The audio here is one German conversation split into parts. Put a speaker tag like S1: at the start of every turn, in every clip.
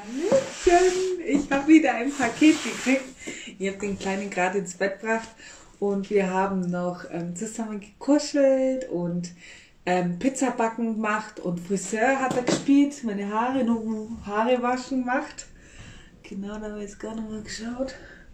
S1: Hallöchen, ich habe wieder ein Paket gekriegt. Ich habe den Kleinen gerade ins Bett gebracht und wir haben noch zusammen gekuschelt und Pizza backen gemacht und Friseur hat er gespielt, meine Haare, noch Haare waschen gemacht. Genau, da habe ich jetzt gar noch mal geschaut.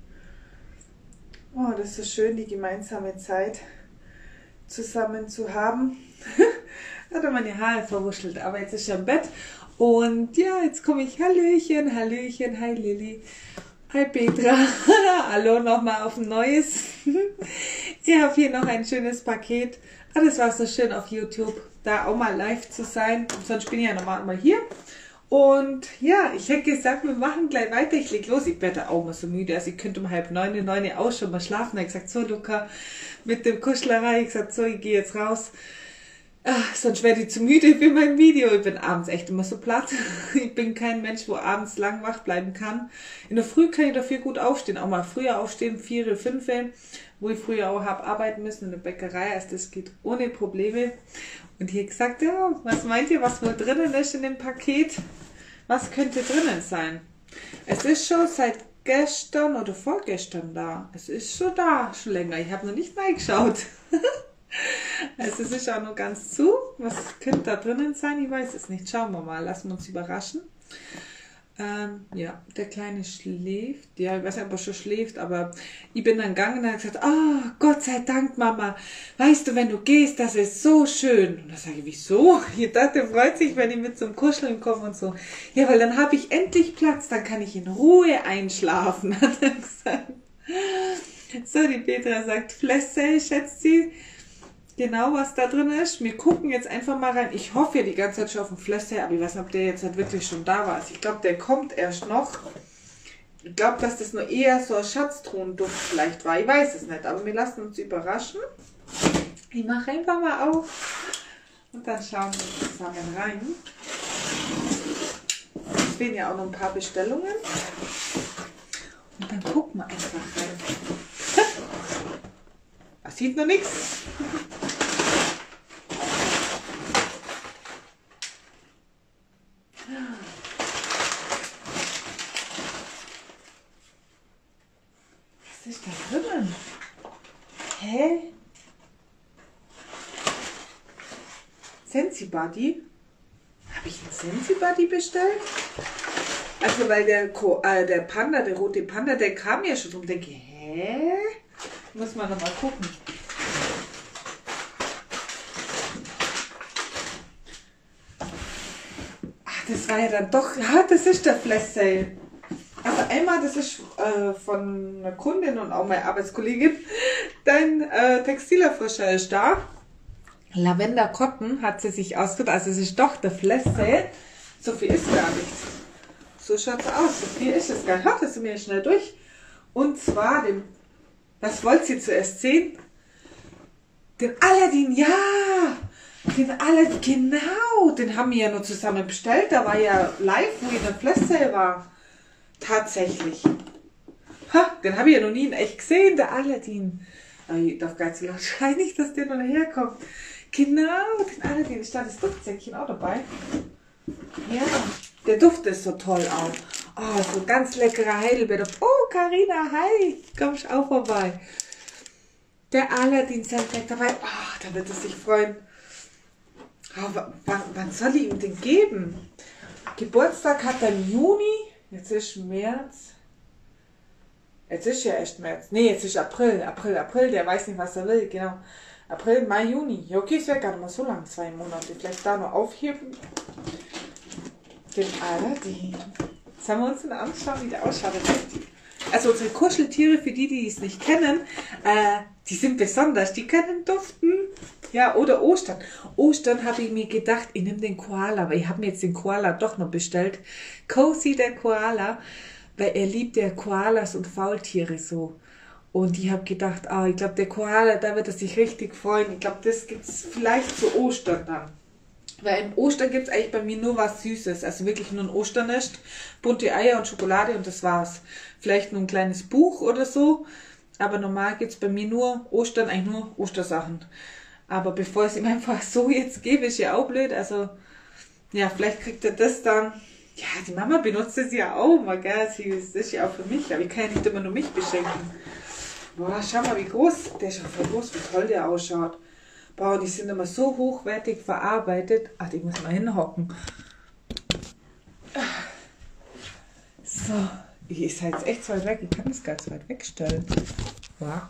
S1: Oh, das ist so schön, die gemeinsame Zeit zusammen zu haben. Hat er meine Haare verwuschelt, aber jetzt ist er im Bett. Und ja, jetzt komme ich. Hallöchen, Hallöchen, hi Lilly. Hi Petra. Hallo nochmal auf ein neues. Ich habe hier noch ein schönes Paket. Ah, das war so schön auf YouTube, da auch mal live zu sein. Sonst bin ich ja normal mal hier. Und ja, ich hätte gesagt, wir machen gleich weiter. Ich leg los. Ich werde auch mal so müde. Also ich könnte um 8:30, 9 auch schon mal schlafen. Ich gesagt, so Luca, mit dem Kuschlerei. Ich gesagt, so, ich gehe jetzt raus. Ach, sonst werde ich zu müde für mein Video. Ich bin abends echt immer so platt. Ich bin kein Mensch, wo abends lang wach bleiben kann. In der Früh kann ich dafür gut aufstehen. Auch mal früher aufstehen, 4, 5, wo ich früher auch habe arbeiten müssen in der Bäckerei. Also das geht ohne Probleme. Und hier gesagt, ja, was meint ihr, was wohl drinnen ist in dem Paket? Was könnte drinnen sein? Es ist schon seit gestern oder vorgestern da. Es ist schon da, schon länger. Ich habe noch nicht reingeschaut. Also es ist auch noch ganz zu. Was könnte da drinnen sein? Ich weiß es nicht. Schauen wir mal. Lassen wir uns überraschen. Ja, der Kleine schläft. Ja, ich weiß nicht, ob er schon schläft, aber ich bin dann gegangen und habe gesagt, oh, Gott sei Dank, Mama. Weißt du, wenn du gehst, das ist so schön. Und da sage ich, wieso? Ich dachte, er freut sich, wenn ich mit zum Kuscheln komme und so. Ja, weil dann habe ich endlich Platz, dann kann ich in Ruhe einschlafen, hat er gesagt. So, die Petra sagt, Flesse, schätzt sie. Genau, was da drin ist. Wir gucken jetzt einfach mal rein. Ich hoffe ja die ganze Zeit schon auf den Flesser, aber ich weiß nicht, ob der jetzt halt wirklich schon da war. Also ich glaube, der kommt erst noch. Ich glaube, dass das nur eher so ein Schatztruhenduft vielleicht war. Ich weiß es nicht, aber wir lassen uns überraschen. Ich mache einfach mal auf und dann schauen wir zusammen rein. Es fehlen ja auch noch ein paar Bestellungen. Und dann gucken wir einfach rein. Man sieht noch nichts. Was ist da drin? Hä? Sensi-Buddy? Habe ich einen Sensi-Buddy bestellt? Also weil der Panda, der rote Panda, der kam ja schon und denke, hä? Muss man noch mal gucken. Ach, das war ja dann doch, ja, das ist der Flash Sale. Also einmal, das ist von einer Kundin und auch meine Arbeitskollegin, dein Textilerfrischer ist da. Lavender Cotton hat sie sich ausgesucht, also es ist doch der Flash Sale. So viel ist gar nicht. So schaut es aus, so viel ist es gar nicht. Das sind wir schnell durch. Und zwar den, was wollt ihr zuerst sehen? Den Aladdin, ja! Den Aladdin, genau! Den haben wir ja nur zusammen bestellt. Da war ja live, wo ich in der Flash Sale war. Tatsächlich. Ha, den habe ich ja noch nie in echt gesehen, der Aladdin. Aber ich darf gar nicht so laut schreien, nicht, dass der noch herkommt. Genau, den Aladdin. Ist da das Duftsäckchen auch dabei? Ja, der Duft ist so toll auch. Oh, so ganz leckerer Heidelbeer. Oh, Carina, hi, kommst auch vorbei. Der Aladdin Soundtrack dabei. Oh, da wird es sich freuen. Oh, wann soll ich ihm den geben? Geburtstag hat er im Juni. Jetzt ist März. Jetzt ist ja erst März. Nee, jetzt ist April. Der weiß nicht, was er will. Genau. April, Mai, Juni. Ja, okay, es wäre gar nicht mal so lang. 2 Monate. Vielleicht da noch aufheben. Den Aladdin. Sollen wir uns den anschauen, wie der ausschaut? Also unsere Kuscheltiere, für die, die es nicht kennen, die sind besonders. Die können duften. Ja, oder Ostern. Ostern habe ich mir gedacht, ich nehme den Koala, weil ich habe mir jetzt den Koala doch noch bestellt. Cozy, der Koala, weil er liebt ja Koalas und Faultiere so. Und ich habe gedacht, ich glaube, der Koala, da wird er sich richtig freuen. Ich glaube, das gibt es vielleicht zu Ostern dann. Weil im Ostern gibt es eigentlich bei mir nur was Süßes. Also wirklich nur ein Osternest, bunte Eier und Schokolade und das war's. Vielleicht nur ein kleines Buch oder so. Aber normal gibt es bei mir nur Ostern, eigentlich nur Ostersachen. Aber bevor ich es ihm einfach so jetzt gebe, ist ja auch blöd. Also ja, vielleicht kriegt er das dann Ja, die Mama benutzt es ja auch mal, gell? Sie ist ja auch für mich, aber ich kann ja nicht immer nur mich beschenken. Boah, schau mal, wie groß, der ist schon voll groß, wie toll der ausschaut. Boah, die sind immer so hochwertig verarbeitet. Ach, ich muss mal hinhocken. So, ich ist halt echt zu weit weg, ich kann das gar nicht so weit wegstellen. Wow.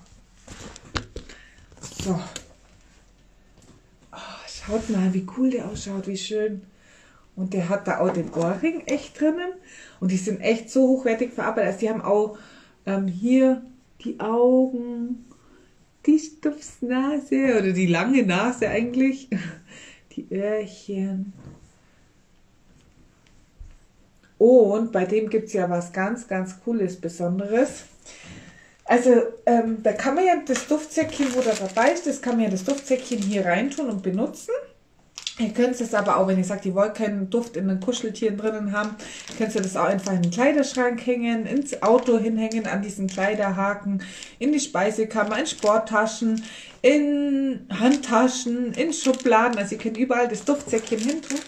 S1: So. Oh, schaut mal, wie cool der ausschaut, wie schön. Und der hat da auch den Ohrring echt drinnen. Und die sind echt so hochwertig verarbeitet. Also die haben auch hier die Augen, die Stupsnase oder die lange Nase eigentlich. Die Öhrchen. Und bei dem gibt es ja was ganz, ganz Cooles, Besonderes. Also da kann man ja das Duftsäckchen, wo da dabei ist, das kann man ja das Duftsäckchen hier reintun und benutzen. Ihr könnt es aber auch, wenn ihr sagt, ihr wollt keinen Duft in den Kuscheltieren drinnen haben, könnt ihr das auch einfach in den Kleiderschrank hängen, ins Auto hinhängen, an diesen Kleiderhaken, in die Speisekammer, in Sporttaschen, in Handtaschen, in Schubladen. Also ihr könnt überall das Duftsäckchen hin tun.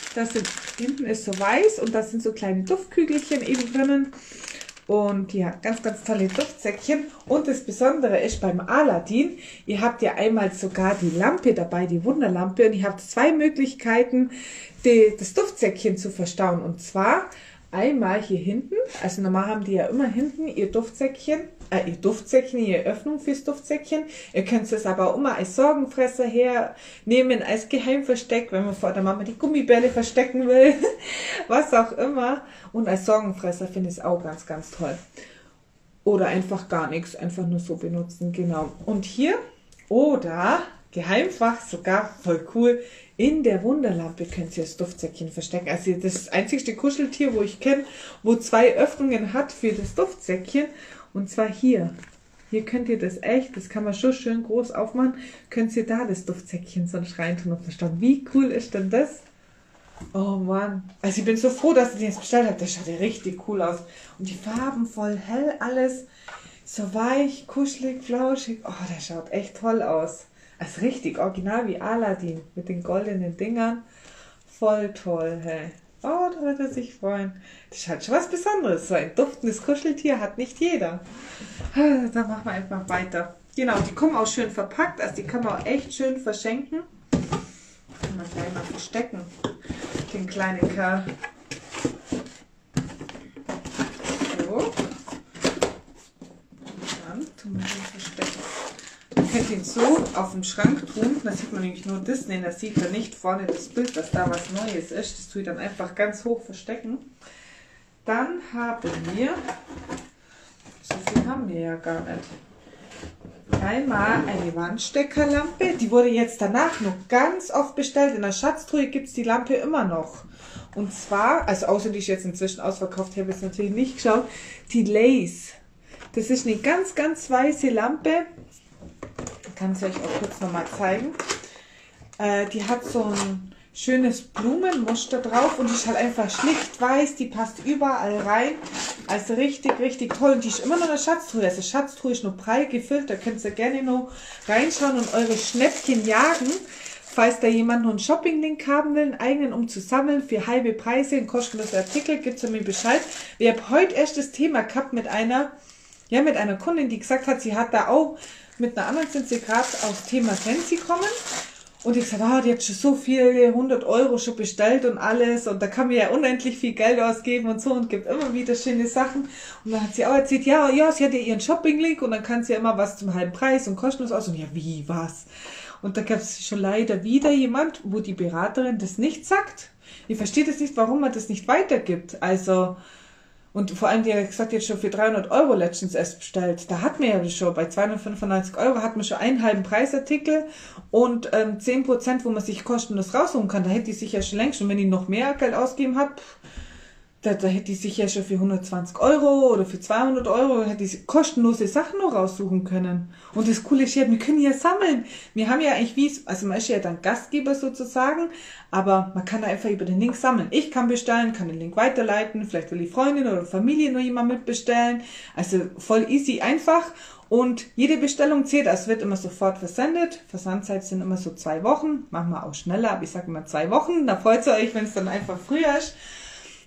S1: Hinten ist so weiß und da sind so kleine Duftkügelchen eben drinnen. Und ja, ganz, ganz tolle Duftsäckchen. Und das Besondere ist beim Aladdin, ihr habt ja einmal sogar die Lampe dabei, die Wunderlampe. Und ihr habt zwei Möglichkeiten, das Duftsäckchen zu verstauen. Und zwar einmal hier hinten, also normal haben die ja immer hinten ihr Duftsäckchen, ihre Öffnung fürs Duftsäckchen. Ihr könnt es aber auch immer als Sorgenfresser hernehmen, als Geheimversteck, wenn man vor der Mama die Gummibälle verstecken will, was auch immer. Und als Sorgenfresser finde ich es auch ganz, ganz toll. Oder einfach gar nichts, einfach nur so benutzen, genau. Und hier, oder Geheimfach, sogar voll cool, in der Wunderlampe könnt ihr das Duftsäckchen verstecken. Also das einzigste Kuscheltier, wo ich kenne, wo zwei Öffnungen hat für das Duftsäckchen. Und zwar hier. Hier könnt ihr das echt, das kann man schon schön groß aufmachen, könnt ihr da das Duftsäckchen sonst reintun und verstauen. Wie cool ist denn das? Oh Mann. Also ich bin so froh, dass ich den jetzt bestellt habe. Der schaut ja richtig cool aus. Und die Farben voll hell, alles so weich, kuschelig, flauschig. Oh, der schaut echt toll aus. Also richtig original wie Aladdin mit den goldenen Dingern. Voll toll, hey. Oh, da wird er sich freuen. Das ist halt schon was Besonderes. So ein duftendes Kuscheltier hat nicht jeder. Dann machen wir einfach weiter. Genau, die kommen auch schön verpackt. Also die kann man auch echt schön verschenken. Kann man gleich mal verstecken. Den kleinen Kerl. So. Dann tun wir den verstecken. Man könnte ihn so auf dem Schrank tun, da sieht man nämlich nur das, da sieht man nicht vorne das Bild, dass da was Neues ist. Das tue ich dann einfach ganz hoch verstecken. Dann haben wir, so viel haben wir ja gar nicht, einmal eine Wandsteckerlampe, die wurde jetzt danach noch ganz oft bestellt. In der Schatztruhe gibt es die Lampe immer noch. Und zwar, also außer die ist jetzt inzwischen ausverkauft, ich habe jetzt natürlich nicht geschaut, die Lace. Das ist eine ganz, ganz weiße Lampe. Ich kann es euch auch kurz nochmal zeigen. Die hat so ein schönes Blumenmuster drauf und die ist halt einfach schlicht weiß. Die passt überall rein. Also richtig, richtig toll. Und die ist immer noch in der Schatztruhe. Also Schatztruhe ist nur prall gefüllt. Da könnt ihr gerne noch reinschauen und eure Schnäppchen jagen. Falls da jemand noch einen Shopping-Link haben will, einen eigenen, um zu sammeln, für halbe Preise, ein kostenloser Artikel, gibt es mir Bescheid. Ich habe heute erst das Thema gehabt mit einer Kundin, die gesagt hat, sie hat da auch mit einer anderen, sind sie gerade aufs Thema Fancy kommen. Und ich gesagt, die hat schon so viele 100 € schon bestellt und alles. Und da kann man ja unendlich viel Geld ausgeben und so und gibt immer wieder schöne Sachen. Und dann hat sie auch erzählt, ja, sie hat ja ihren Shopping-Link und dann kann sie ja immer was zum halben Preis und kostenlos aus. Und ja, wie, was? Und da gab es schon leider wieder jemand, wo die Beraterin das nicht sagt. Ich verstehe das nicht, warum man das nicht weitergibt. Also, und vor allem, die hat gesagt, jetzt schon für 300 € letztens erst bestellt. Da hat man ja schon, bei 295 € hat man schon einen halben Preisartikel und 10%, wo man sich kostenlos rausholen kann. Da hätte die sich ja schon längst, und wenn die noch mehr Geld ausgeben hat, da hätte die sich ja schon für 120 € oder für 200 € hätte die kostenlose Sachen noch raussuchen können. Und das Coole ist ja, wir können ja sammeln. Wir haben ja eigentlich also man ist ja dann Gastgeber sozusagen, aber man kann da einfach über den Link sammeln. Ich kann bestellen, kann den Link weiterleiten, vielleicht will die Freundin oder Familie noch jemand mitbestellen. Also voll easy, einfach. Und jede Bestellung zählt, also wird immer sofort versendet. Versandzeit sind immer so 2 Wochen, machen wir auch schneller, aber ich sage immer 2 Wochen. Da freut ihr euch, wenn es dann einfach früher ist.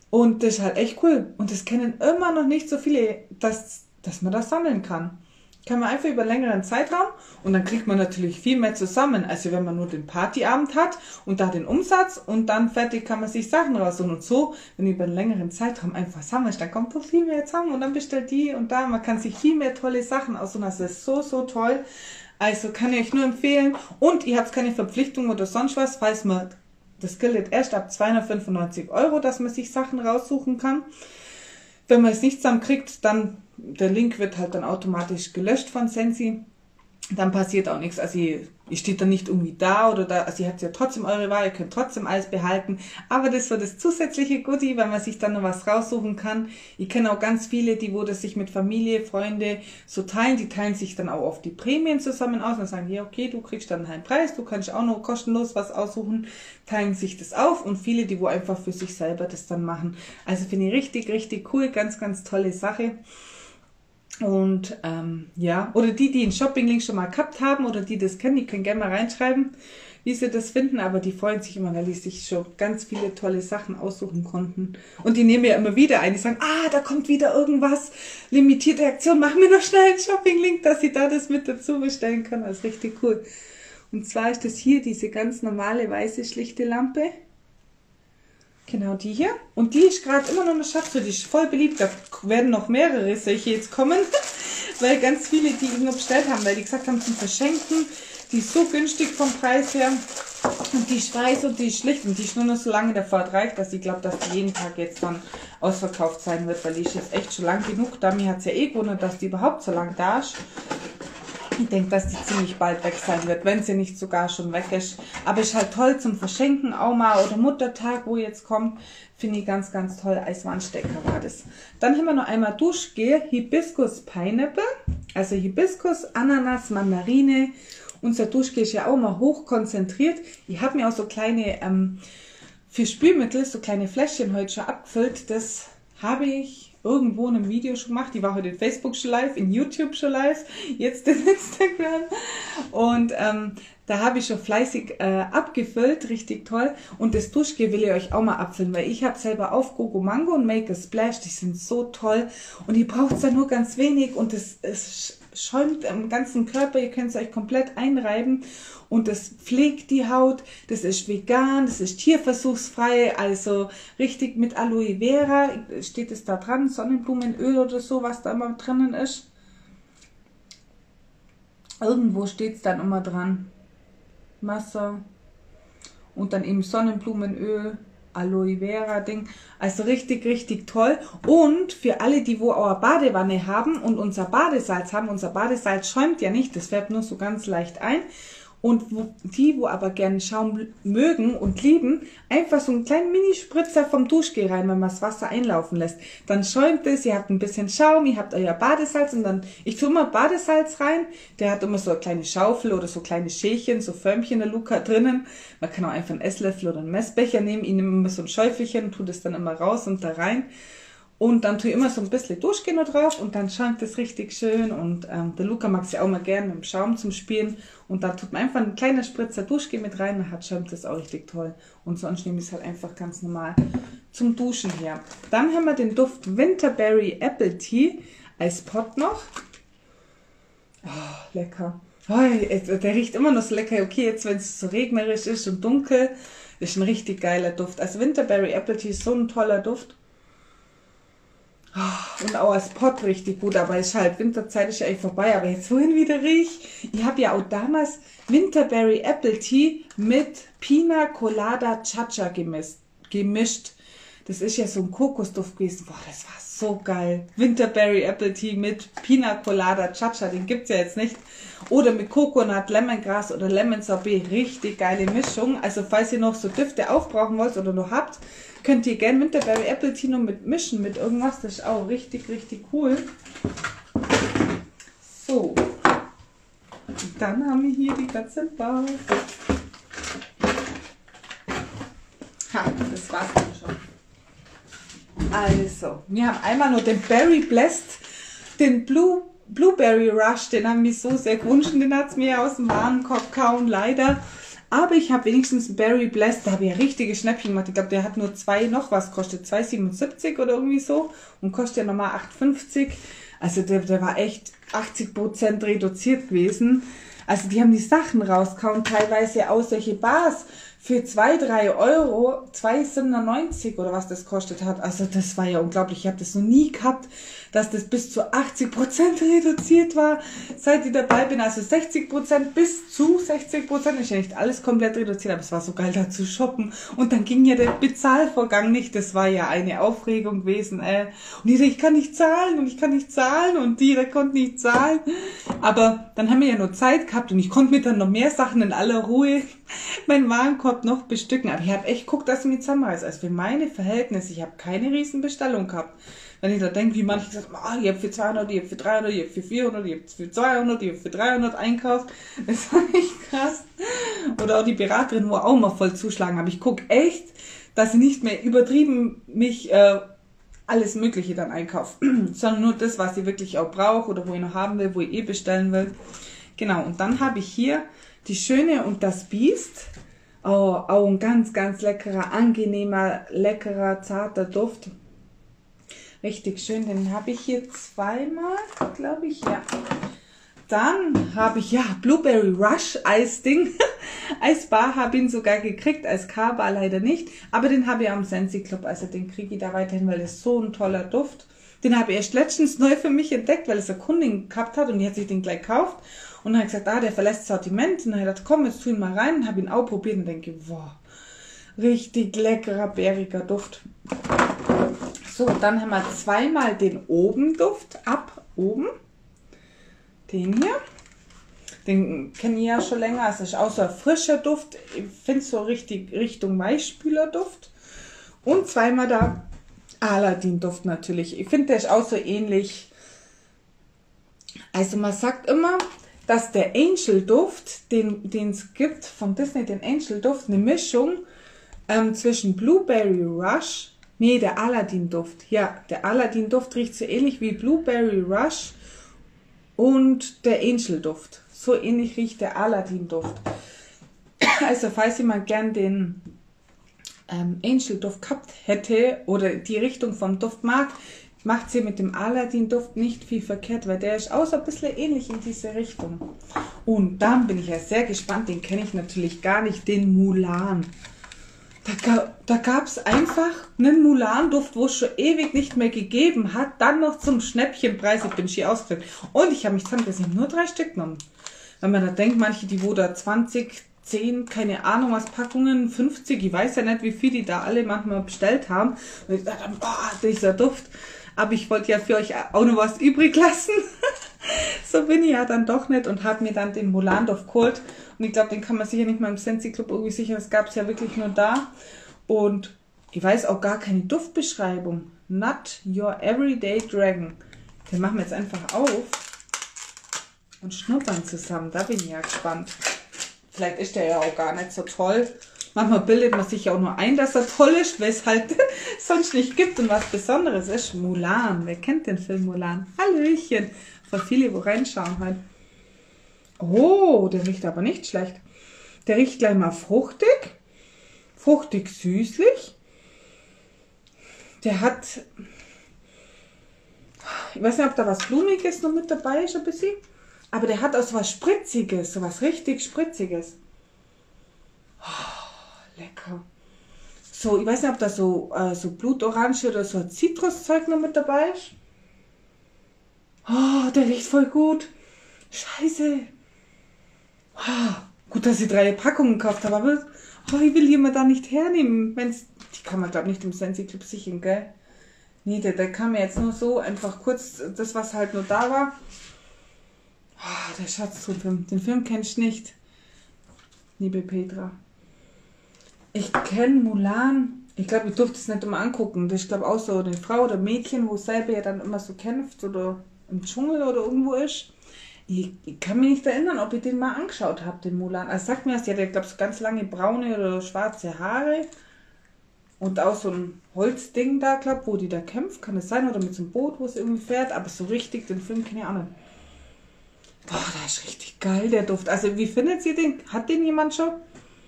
S1: Und das ist halt echt cool. Und das kennen immer noch nicht so viele, dass man das sammeln kann. Kann man einfach über einen längeren Zeitraum und dann kriegt man natürlich viel mehr zusammen, als wenn man nur den Partyabend hat und da den Umsatz und dann fertig kann man sich Sachen raussuchen. Und so, wenn du über einen längeren Zeitraum einfach sammelst, dann kommt doch viel mehr zusammen und dann bestellt die und da. Man kann sich viel mehr tolle Sachen aussuchen. Das ist so, so toll. Also kann ich euch nur empfehlen. Und ihr habt keine Verpflichtung oder sonst was, falls man, das gilt erst ab 295 €, dass man sich Sachen raussuchen kann. Wenn man es nicht zusammenkriegt, dann, der Link wird halt dann automatisch gelöscht von Sensi. Dann passiert auch nichts. Also ihr steht dann nicht irgendwie da oder da. Also ihr habt ja trotzdem eure Wahl, ihr könnt trotzdem alles behalten. Aber das war das zusätzliche Goodie, weil man sich dann noch was raussuchen kann. Ich kenne auch ganz viele, die wo das sich mit Familie, Freunde so teilen. Die teilen sich dann auch oft die Prämien zusammen aus und sagen, ja okay, du kriegst dann einen Preis, du kannst auch noch kostenlos was aussuchen. Teilen sich das auf und viele, die wo einfach für sich selber das dann machen. Also finde ich richtig, richtig cool. Ganz, ganz tolle Sache. Und ja, oder die den Shopping-Link schon mal gehabt haben oder die das kennen, die können gerne mal reinschreiben, wie sie das finden, aber die freuen sich immer, weil die sich schon ganz viele tolle Sachen aussuchen konnten. Und die nehmen ja immer wieder ein, die sagen, da kommt wieder irgendwas, limitierte Aktion, machen wir noch schnell einen Shopping-Link, dass sie da das mit dazu bestellen können. Das ist richtig cool. Und zwar ist das hier diese ganz normale weiße schlichte Lampe. Genau, die hier. Und die ist gerade immer noch eine Schatztruhe, die ist voll beliebt. Da werden noch mehrere solche jetzt kommen, weil ganz viele die nur bestellt haben, weil die gesagt haben zum Verschenken. Die ist so günstig vom Preis her. Und die ist weiß und die ist schlicht und die ist nur noch so lange davor reicht, dass ich glaube, dass die jeden Tag jetzt dann ausverkauft sein wird, weil die ist jetzt echt schon lang genug. Da mir hat es ja eh gewundert, dass die überhaupt so lang da ist. Ich denke, dass die ziemlich bald weg sein wird, wenn sie nicht sogar schon weg ist. Aber ist halt toll zum Verschenken, auch mal oder Muttertag, wo jetzt kommt. Finde ich ganz, ganz toll. Als Wandstecker war das. Dann haben wir noch einmal Duschgel, Hibiskus Pineapple. Also Hibiskus, Ananas, Mandarine. Unser Duschgel ist ja auch mal hochkonzentriert. Ich habe mir auch so kleine, für Spülmittel, so kleine Fläschchen heute schon abgefüllt. Das habe ich irgendwo in einem Video schon gemacht. Die war heute in Facebook schon live, in YouTube schon live, jetzt in Instagram. Und da habe ich schon fleißig abgefüllt, richtig toll. Und das Duschgel will ich euch auch mal abfüllen, weil ich habe selber auf Gogo Mango und Make a Splash, die sind so toll. Und ihr braucht da nur ganz wenig und es schäumt am ganzen Körper, ihr könnt es euch komplett einreiben. Und das pflegt die Haut, das ist vegan, das ist tierversuchsfrei, also richtig mit Aloe Vera, steht es da dran, Sonnenblumenöl oder so, was da immer drinnen ist. Irgendwo steht es dann immer dran. Wasser und dann eben Sonnenblumenöl, Aloe Vera Ding, also richtig, richtig toll. Und für alle, die wo auch eine Badewanne haben und unser Badesalz haben, unser Badesalz schäumt ja nicht, das färbt nur so ganz leicht ein. Und die, wo aber gerne Schaum mögen und lieben, einfach so einen kleinen Mini-Spritzer vom Duschgel rein, wenn man das Wasser einlaufen lässt. Dann schäumt es, ihr habt ein bisschen Schaum, ihr habt euer Badesalz und dann, ich tue immer Badesalz rein, der hat immer so eine kleine Schaufel oder so kleine Schälchen, so Förmchen der Luca drinnen. Man kann auch einfach einen Esslöffel oder einen Messbecher nehmen, ich nehme immer so ein Schäufelchen und tue das dann immer raus und da rein. Und dann tue ich immer so ein bisschen Duschgel noch drauf und dann schäumt das richtig schön. Und der Luca mag es ja auch mal gerne mit dem Schaum zum Spielen. Und dann tut man einfach ein kleiner Spritzer Duschgel mit rein, dann schäumt das auch richtig toll. Und sonst nehme ich es halt einfach ganz normal zum Duschen her. Dann haben wir den Duft Winterberry Apple Tea als Pot noch. Oh, lecker. Oh, der riecht immer noch so lecker. Okay, jetzt wenn es so regnerisch ist und dunkel, ist ein richtig geiler Duft. Also Winterberry Apple Tea ist so ein toller Duft. Und auch als Pot richtig gut, aber ist halt, Winterzeit ist ja echt vorbei, aber jetzt wohin wieder riecht. Ich habe ja auch damals Winterberry Apple Tea mit Pina Colada Chacha gemischt. Das ist ja so ein Kokosduft gewesen. Boah, das war so geil. Winterberry Apple Tea mit Pina Colada Chacha, den gibt es ja jetzt nicht. Oder mit Coconut, Lemongras oder Lemon Sorbet. Richtig geile Mischung. Also falls ihr noch so Düfte aufbrauchen wollt oder noch habt, könnt ihr gerne Winterberry Apple Tea noch mit mischen mit irgendwas. Das ist auch richtig, richtig cool. So. Und dann haben wir hier die ganze Bar. Ha, das war's dann schon. Also, wir haben einmal nur den Berry Blessed, den Blueberry Rush, den haben wir so sehr gewünscht, den hat es mir aus dem Warenkorb kaum leider. Aber ich habe wenigstens Berry Blast, da habe ich ja richtige Schnäppchen gemacht. Ich glaube, der hat nur 2 noch was kostet, 2,77 oder irgendwie so und kostet ja nochmal 8,50. Also der war echt 80% reduziert gewesen. Also die haben die Sachen rausgehauen, teilweise auch solche Bars für 2, 3 Euro, 2,97 oder was das kostet hat. Also das war ja unglaublich. Ich habe das noch nie gehabt, dass das bis zu 80% reduziert war, seit ich dabei bin. Also 60% bis zu 60%. Ist ja nicht alles komplett reduziert, aber es war so geil da zu shoppen. Und dann ging ja der Bezahlvorgang nicht. Das war ja eine Aufregung gewesen. Und ich kann nicht zahlen und ich kann nicht zahlen und die, der konnte nicht zahlen. Aber dann haben wir ja nur Zeit gehabt und ich konnte mir dann noch mehr Sachen in aller Ruhe meinen Warenkorb noch bestücken. Aber ich habe echt geguckt, dass ich mich zusammenreiße. Also für meine Verhältnisse, ich habe keine riesen Bestellung gehabt. Wenn ich da denke, wie manche gesagt haben, ich habe für 200, ich habe für 300, ich habe für 400, ich habe für 200, ich habe für 300 einkauft. Das war echt krass. Oder auch die Beraterin, wo auch mal voll zuschlagen. Aber ich gucke echt, dass ich nicht mehr übertrieben mich alles Mögliche dann einkaufe. Sondern nur das, was ich wirklich auch brauche oder wo ich noch haben will, wo ich bestellen will. Genau, und dann habe ich hier die Schöne und das Biest. Oh, auch ein ganz, ganz leckerer, angenehmer, leckerer, zarter Duft. Richtig schön, den habe ich hier zweimal, glaube ich, ja. Dann habe ich, ja, Blueberry Rush Eisding. Eisbar habe ich ihn sogar gekriegt, als K-Bar leider nicht. Aber den habe ich am Sensi Club, also den kriege ich da weiterhin, weil das ist so ein toller Duft. Den habe ich erst letztens neu für mich entdeckt, weil es eine Kundin gehabt hat und die hat sich den gleich gekauft. Und dann habe ich gesagt, der verlässt das Sortiment. Und dann habe ich gedacht, komm, jetzt tu ihn mal rein. Und habe ihn auch probiert und denke, wow, richtig leckerer, bäriger Duft. So, dann haben wir zweimal den Oben-Duft ab oben. Den hier. Den kenne ich ja schon länger. Es ist auch so ein frischer Duft. Ich finde es so richtig Richtung Weichspüler-Duft. Und zweimal der Aladdin-Duft natürlich. Ich finde, der ist auch so ähnlich. Also man sagt immer, dass der Angel-Duft, den es gibt von Disney, den Angel-Duft, eine Mischung zwischen Blueberry Rush, nee, der Aladdin-Duft. Ja, der Aladdin-Duft riecht so ähnlich wie Blueberry Rush und der Angel-Duft. So ähnlich riecht der Aladdin-Duft. Also falls jemand gern den Angel-Duft gehabt hätte oder die Richtung vom Duft mag, macht sie mit dem Aladdin-Duft nicht viel verkehrt, weil der ist auch so ein bisschen ähnlich in diese Richtung. Und dann bin ich ja sehr gespannt, den kenne ich natürlich gar nicht, den Mulan. Da gab es einfach einen Mulan-Duft, wo es schon ewig nicht mehr gegeben hat, dann noch zum Schnäppchenpreis. Ich bin schier ausgeflippt. Und ich habe mich zusammengesetzt, ich habe nur 3 Stück genommen. Wenn man da denkt, manche, die wo da 20, 10, keine Ahnung was, Packungen, 50, ich weiß ja nicht, wie viel die da alle manchmal bestellt haben. Und ich dachte, boah, dieser Duft. Aber ich wollte ja für euch auch noch was übrig lassen. So bin ich ja dann doch nicht und habe mir dann den Mulan-Duft geholt. Und ich glaube, den kann man sicher nicht mal im Sensi Club irgendwie sichern. Das gab es ja wirklich nur da. Und ich weiß auch gar keine Duftbeschreibung. Not your everyday dragon. Den machen wir jetzt einfach auf und schnuppern zusammen. Da bin ich ja gespannt. Vielleicht ist der ja auch gar nicht so toll. Manchmal bildet man sich ja auch nur ein, dass er toll ist, weil es halt sonst nicht gibt und was Besonderes ist. Mulan, wer kennt den Film Mulan? Hallöchen, von viele, wo reinschauen halt. Oh, der riecht aber nicht schlecht. Der riecht gleich mal fruchtig, süßlich. Der hat, ich weiß nicht, ob da was Blumiges noch mit dabei ist, ein bisschen. Aber der hat auch so was Spritziges, so was richtig Spritziges. Lecker. So, ich weiß nicht, ob da so Blutorange oder so Zitruszeug noch mit dabei ist. Oh, der riecht voll gut. Scheiße. Oh, gut, dass ich 3 Packungen gekauft habe, aber ich will die mal da nicht hernehmen. Die kann man, glaube ich, nicht im Sensi Club sichern, gell? Nee, der kam mir jetzt nur so einfach kurz, das, was halt nur da war. Oh, der Schatz zum Film. Den Film kennst du nicht, liebe Petra. Ich kenne Mulan. Ich glaube, ich durfte es nicht immer angucken. Das ist, glaube ich, auch so eine Frau oder Mädchen, wo selber ja dann immer so kämpft oder im Dschungel oder irgendwo ist. Ich kann mich nicht erinnern, ob ich den mal angeschaut habe, den Mulan. Also sagt mir das, die hat ja, glaube ich, so ganz lange braune oder schwarze Haare. Und auch so ein Holzding da, glaube ich, wo die da kämpft. Kann es sein? Oder mit so einem Boot, wo es irgendwie fährt. Aber so richtig, den Film kenne ich auch nicht. Boah, der ist richtig geil, der Duft. Also wie findet ihr den? Hat den jemand schon?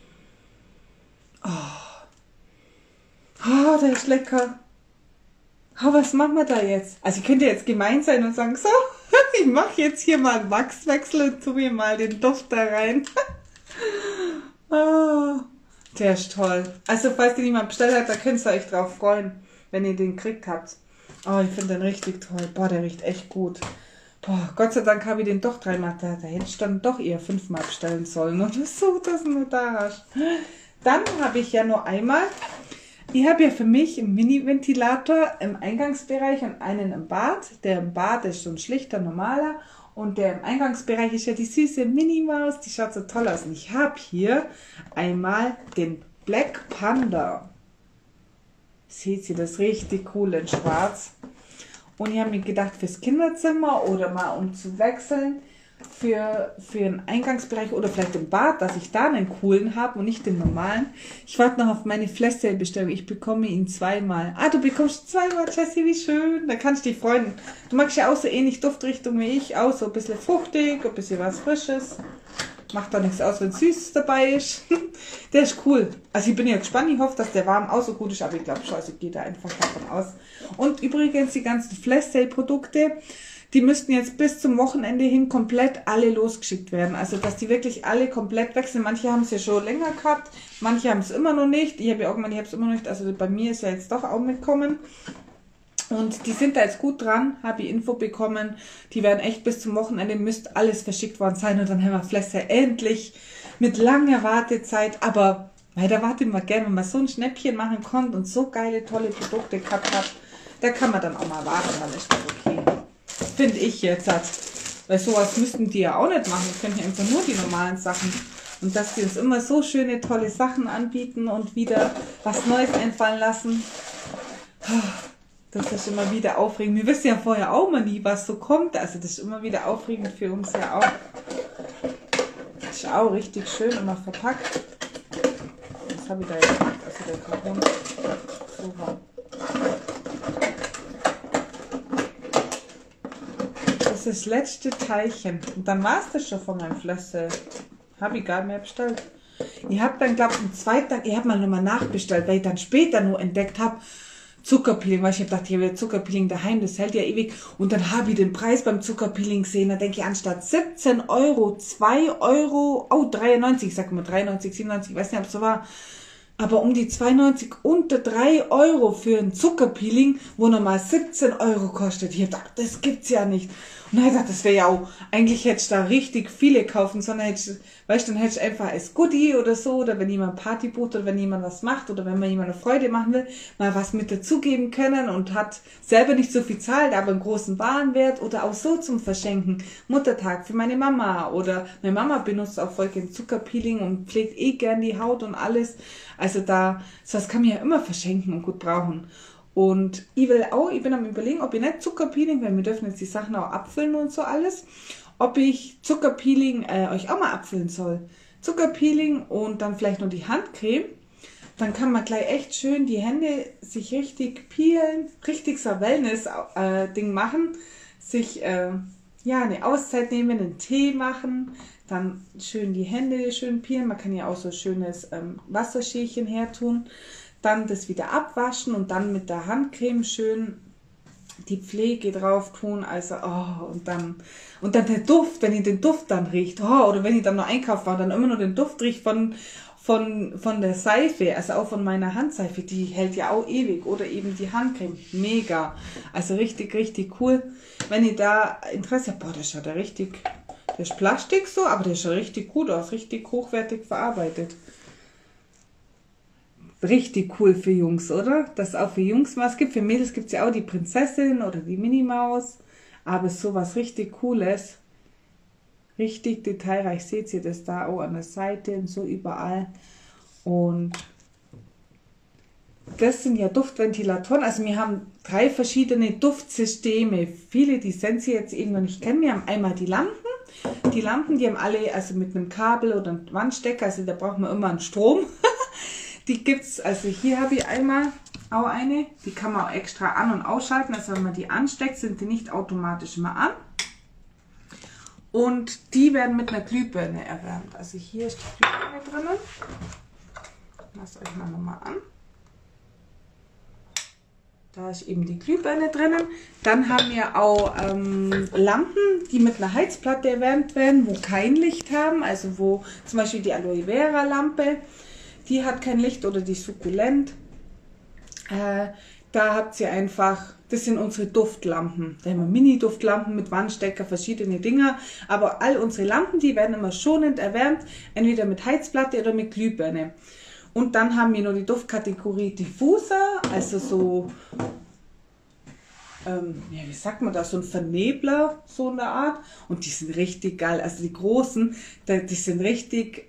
S1: Oh, der ist lecker. Oh, was machen wir da jetzt? Also ich könnte jetzt gemein sein und sagen, so, ich mache jetzt hier mal einen Wachswechsel und tu mir mal den Duft da rein. Oh, der ist toll. Also falls den jemand bestellt hat, da könnt ihr euch drauf freuen, wenn ihr den gekriegt habt. Oh, ich finde den richtig toll. Boah, der riecht echt gut. Boah, Gott sei Dank habe ich den doch dreimal da. Da hätte ich dann doch eher 5-mal bestellen sollen oder so, dass du nur da hast. Dann habe ich ja nur einmal. Ich habe ja für mich einen Mini-Ventilator im Eingangsbereich und einen im Bad. Der im Bad ist so ein schlichter, normaler. Und der im Eingangsbereich ist ja die süße Mini-Maus. Die schaut so toll aus. Und ich habe hier einmal den Black Panda. Seht ihr das richtig cool in schwarz? Und ich habe mir gedacht, fürs Kinderzimmer oder mal um zu wechseln, für einen Eingangsbereich oder vielleicht im Bad, dass ich da einen coolen habe und nicht den normalen. Ich warte noch auf meine Flash-Sale-Bestellung. Ich bekomme ihn 2-mal. Ah, du bekommst 2-mal, Jessie, wie schön. Da kannst du dich freuen. Du magst ja auch so ähnlich Duftrichtung wie ich. Auch so ein bisschen fruchtig, ein bisschen was Frisches. Macht doch nichts aus, wenn Süßes dabei ist. Der ist cool. Also ich bin ja gespannt. Ich hoffe, dass der warm auch so gut ist. Aber ich glaube schon, also ich gehe da einfach davon aus. Und übrigens die ganzen Flash-Sale-Produkte, die müssten jetzt bis zum Wochenende hin komplett alle losgeschickt werden. Also, dass die wirklich alle komplett weg sind. Manche haben es ja schon länger gehabt, manche haben es immer noch nicht. Ich habe ja auch gemeint, ich habe es immer noch nicht. Also, bei mir ist ja jetzt doch auch mitgekommen. Und die sind da jetzt gut dran, habe ich Info bekommen. Die werden echt bis zum Wochenende, müsste alles verschickt worden sein. Und dann haben wir Flässer endlich mit langer Wartezeit. Aber da wartet man gerne, wenn man so ein Schnäppchen machen konnte und so geile, tolle Produkte gehabt hat. Da kann man dann auch mal warten, dann ist das okay. Finde ich jetzt. Weil sowas müssten die ja auch nicht machen. Die können ja einfach nur die normalen Sachen. Und dass die uns immer so schöne, tolle Sachen anbieten und wieder was Neues einfallen lassen. Das ist immer wieder aufregend. Wir wissen ja vorher auch mal nie, was so kommt. Also das ist immer wieder aufregend für uns ja auch. Das ist auch richtig schön immer verpackt. Was habe ich da jetzt gemacht? Also der Karton. Super. Das ist das letzte Teilchen. Und dann war es das schon von meinem Flösse. Habe ich gar nicht mehr bestellt. Ich habe dann, glaube ich, am zweiten Tag, ich habe mal nochmal nachbestellt, weil ich dann später nur entdeckt habe, Zuckerpeeling, weil ich habe gedacht, ich habe ja Zuckerpeeling daheim, das hält ja ewig. Und dann habe ich den Preis beim Zuckerpeeling gesehen, da denke ich, anstatt 17 Euro, 2 Euro, oh 93, ich sag mal 93, 97, ich weiß nicht, ob es so war, aber um die 92 unter 3 Euro für ein Zuckerpeeling, wo normal 17 Euro kostet. Ich habe gedacht, das gibt's ja nicht. Und dann habe ich gedacht, das wäre ja auch, eigentlich hätte ich da richtig viele kaufen, sondern hätte ich, weißt du, dann hätte ich einfach als Goodie oder so, oder wenn jemand Party bucht, oder wenn jemand was macht, oder wenn man jemand eine Freude machen will, mal was mit dazugeben können und hat selber nicht so viel zahlt, aber einen großen Warenwert, oder auch so zum Verschenken. Muttertag für meine Mama, oder meine Mama benutzt auch voll gern Zuckerpeeling und pflegt eh gern die Haut und alles. Also das kann man ja immer verschenken und gut brauchen. Und ich bin am Überlegen, ob ich nicht Zuckerpeeling, weil wir dürfen jetzt die Sachen auch abfüllen und so alles, ob ich Zuckerpeeling euch auch mal abfüllen soll. Zuckerpeeling und dann vielleicht noch die Handcreme. Dann kann man gleich echt schön die Hände sich richtig peelen, richtig so ein Wellness-Ding machen, sich eine Auszeit nehmen, einen Tee machen, dann schön die Hände schön peelen. Man kann ja auch so ein schönes Wasserschälchen her tun. Dann das wieder abwaschen und dann mit der Handcreme schön die Pflege drauf tun. Also, und dann der Duft, wenn ich den Duft dann riecht, oder wenn ich dann noch einkaufen war, dann immer nur den Duft riecht von der Seife, also auch von meiner Handseife, die hält ja auch ewig. Oder eben die Handcreme, mega. Also richtig, richtig cool. Wenn ihr da Interesse habt, der schaut ja richtig, der ist Plastik so, aber der schaut richtig gut aus, richtig hochwertig verarbeitet. Richtig cool für Jungs, oder? Das auch für Jungs was gibt. Für Mädels gibt es ja auch die Prinzessin oder die Minimaus. Aber sowas richtig Cooles. Richtig detailreich. Seht ihr das da auch an der Seite und so überall. Und das sind ja Duftventilatoren. Also wir haben 3 verschiedene Duftsysteme. Viele, die sind sie jetzt eben noch nicht kennen. Wir haben einmal die Lampen. Die Lampen, die haben alle also mit einem Kabel oder einem Wandstecker. Also da braucht man immer einen Strom. Die gibt's, also hier habe ich einmal auch eine, die kann man auch extra an- und ausschalten, also wenn man die ansteckt, sind die nicht automatisch immer an. Und die werden mit einer Glühbirne erwärmt. Also hier ist die Glühbirne drinnen. Lass euch mal nochmal an. Da ist eben die Glühbirne drinnen. Dann haben wir auch Lampen, die mit einer Heizplatte erwärmt werden, wo kein Licht haben. Also wo zum Beispiel die Aloe Vera Lampe, die hat kein Licht, oder die Sukkulent. Da habt ihr einfach, das sind unsere Duftlampen. Da haben wir Mini-Duftlampen mit Wandstecker, verschiedene Dinger. Aber all unsere Lampen, die werden immer schonend erwärmt, entweder mit Heizplatte oder mit Glühbirne. Und dann haben wir noch die Duftkategorie Diffuser, also so, ja, wie sagt man das, so ein Vernebler, so in der Art. Und die sind richtig geil, also die großen, die sind richtig,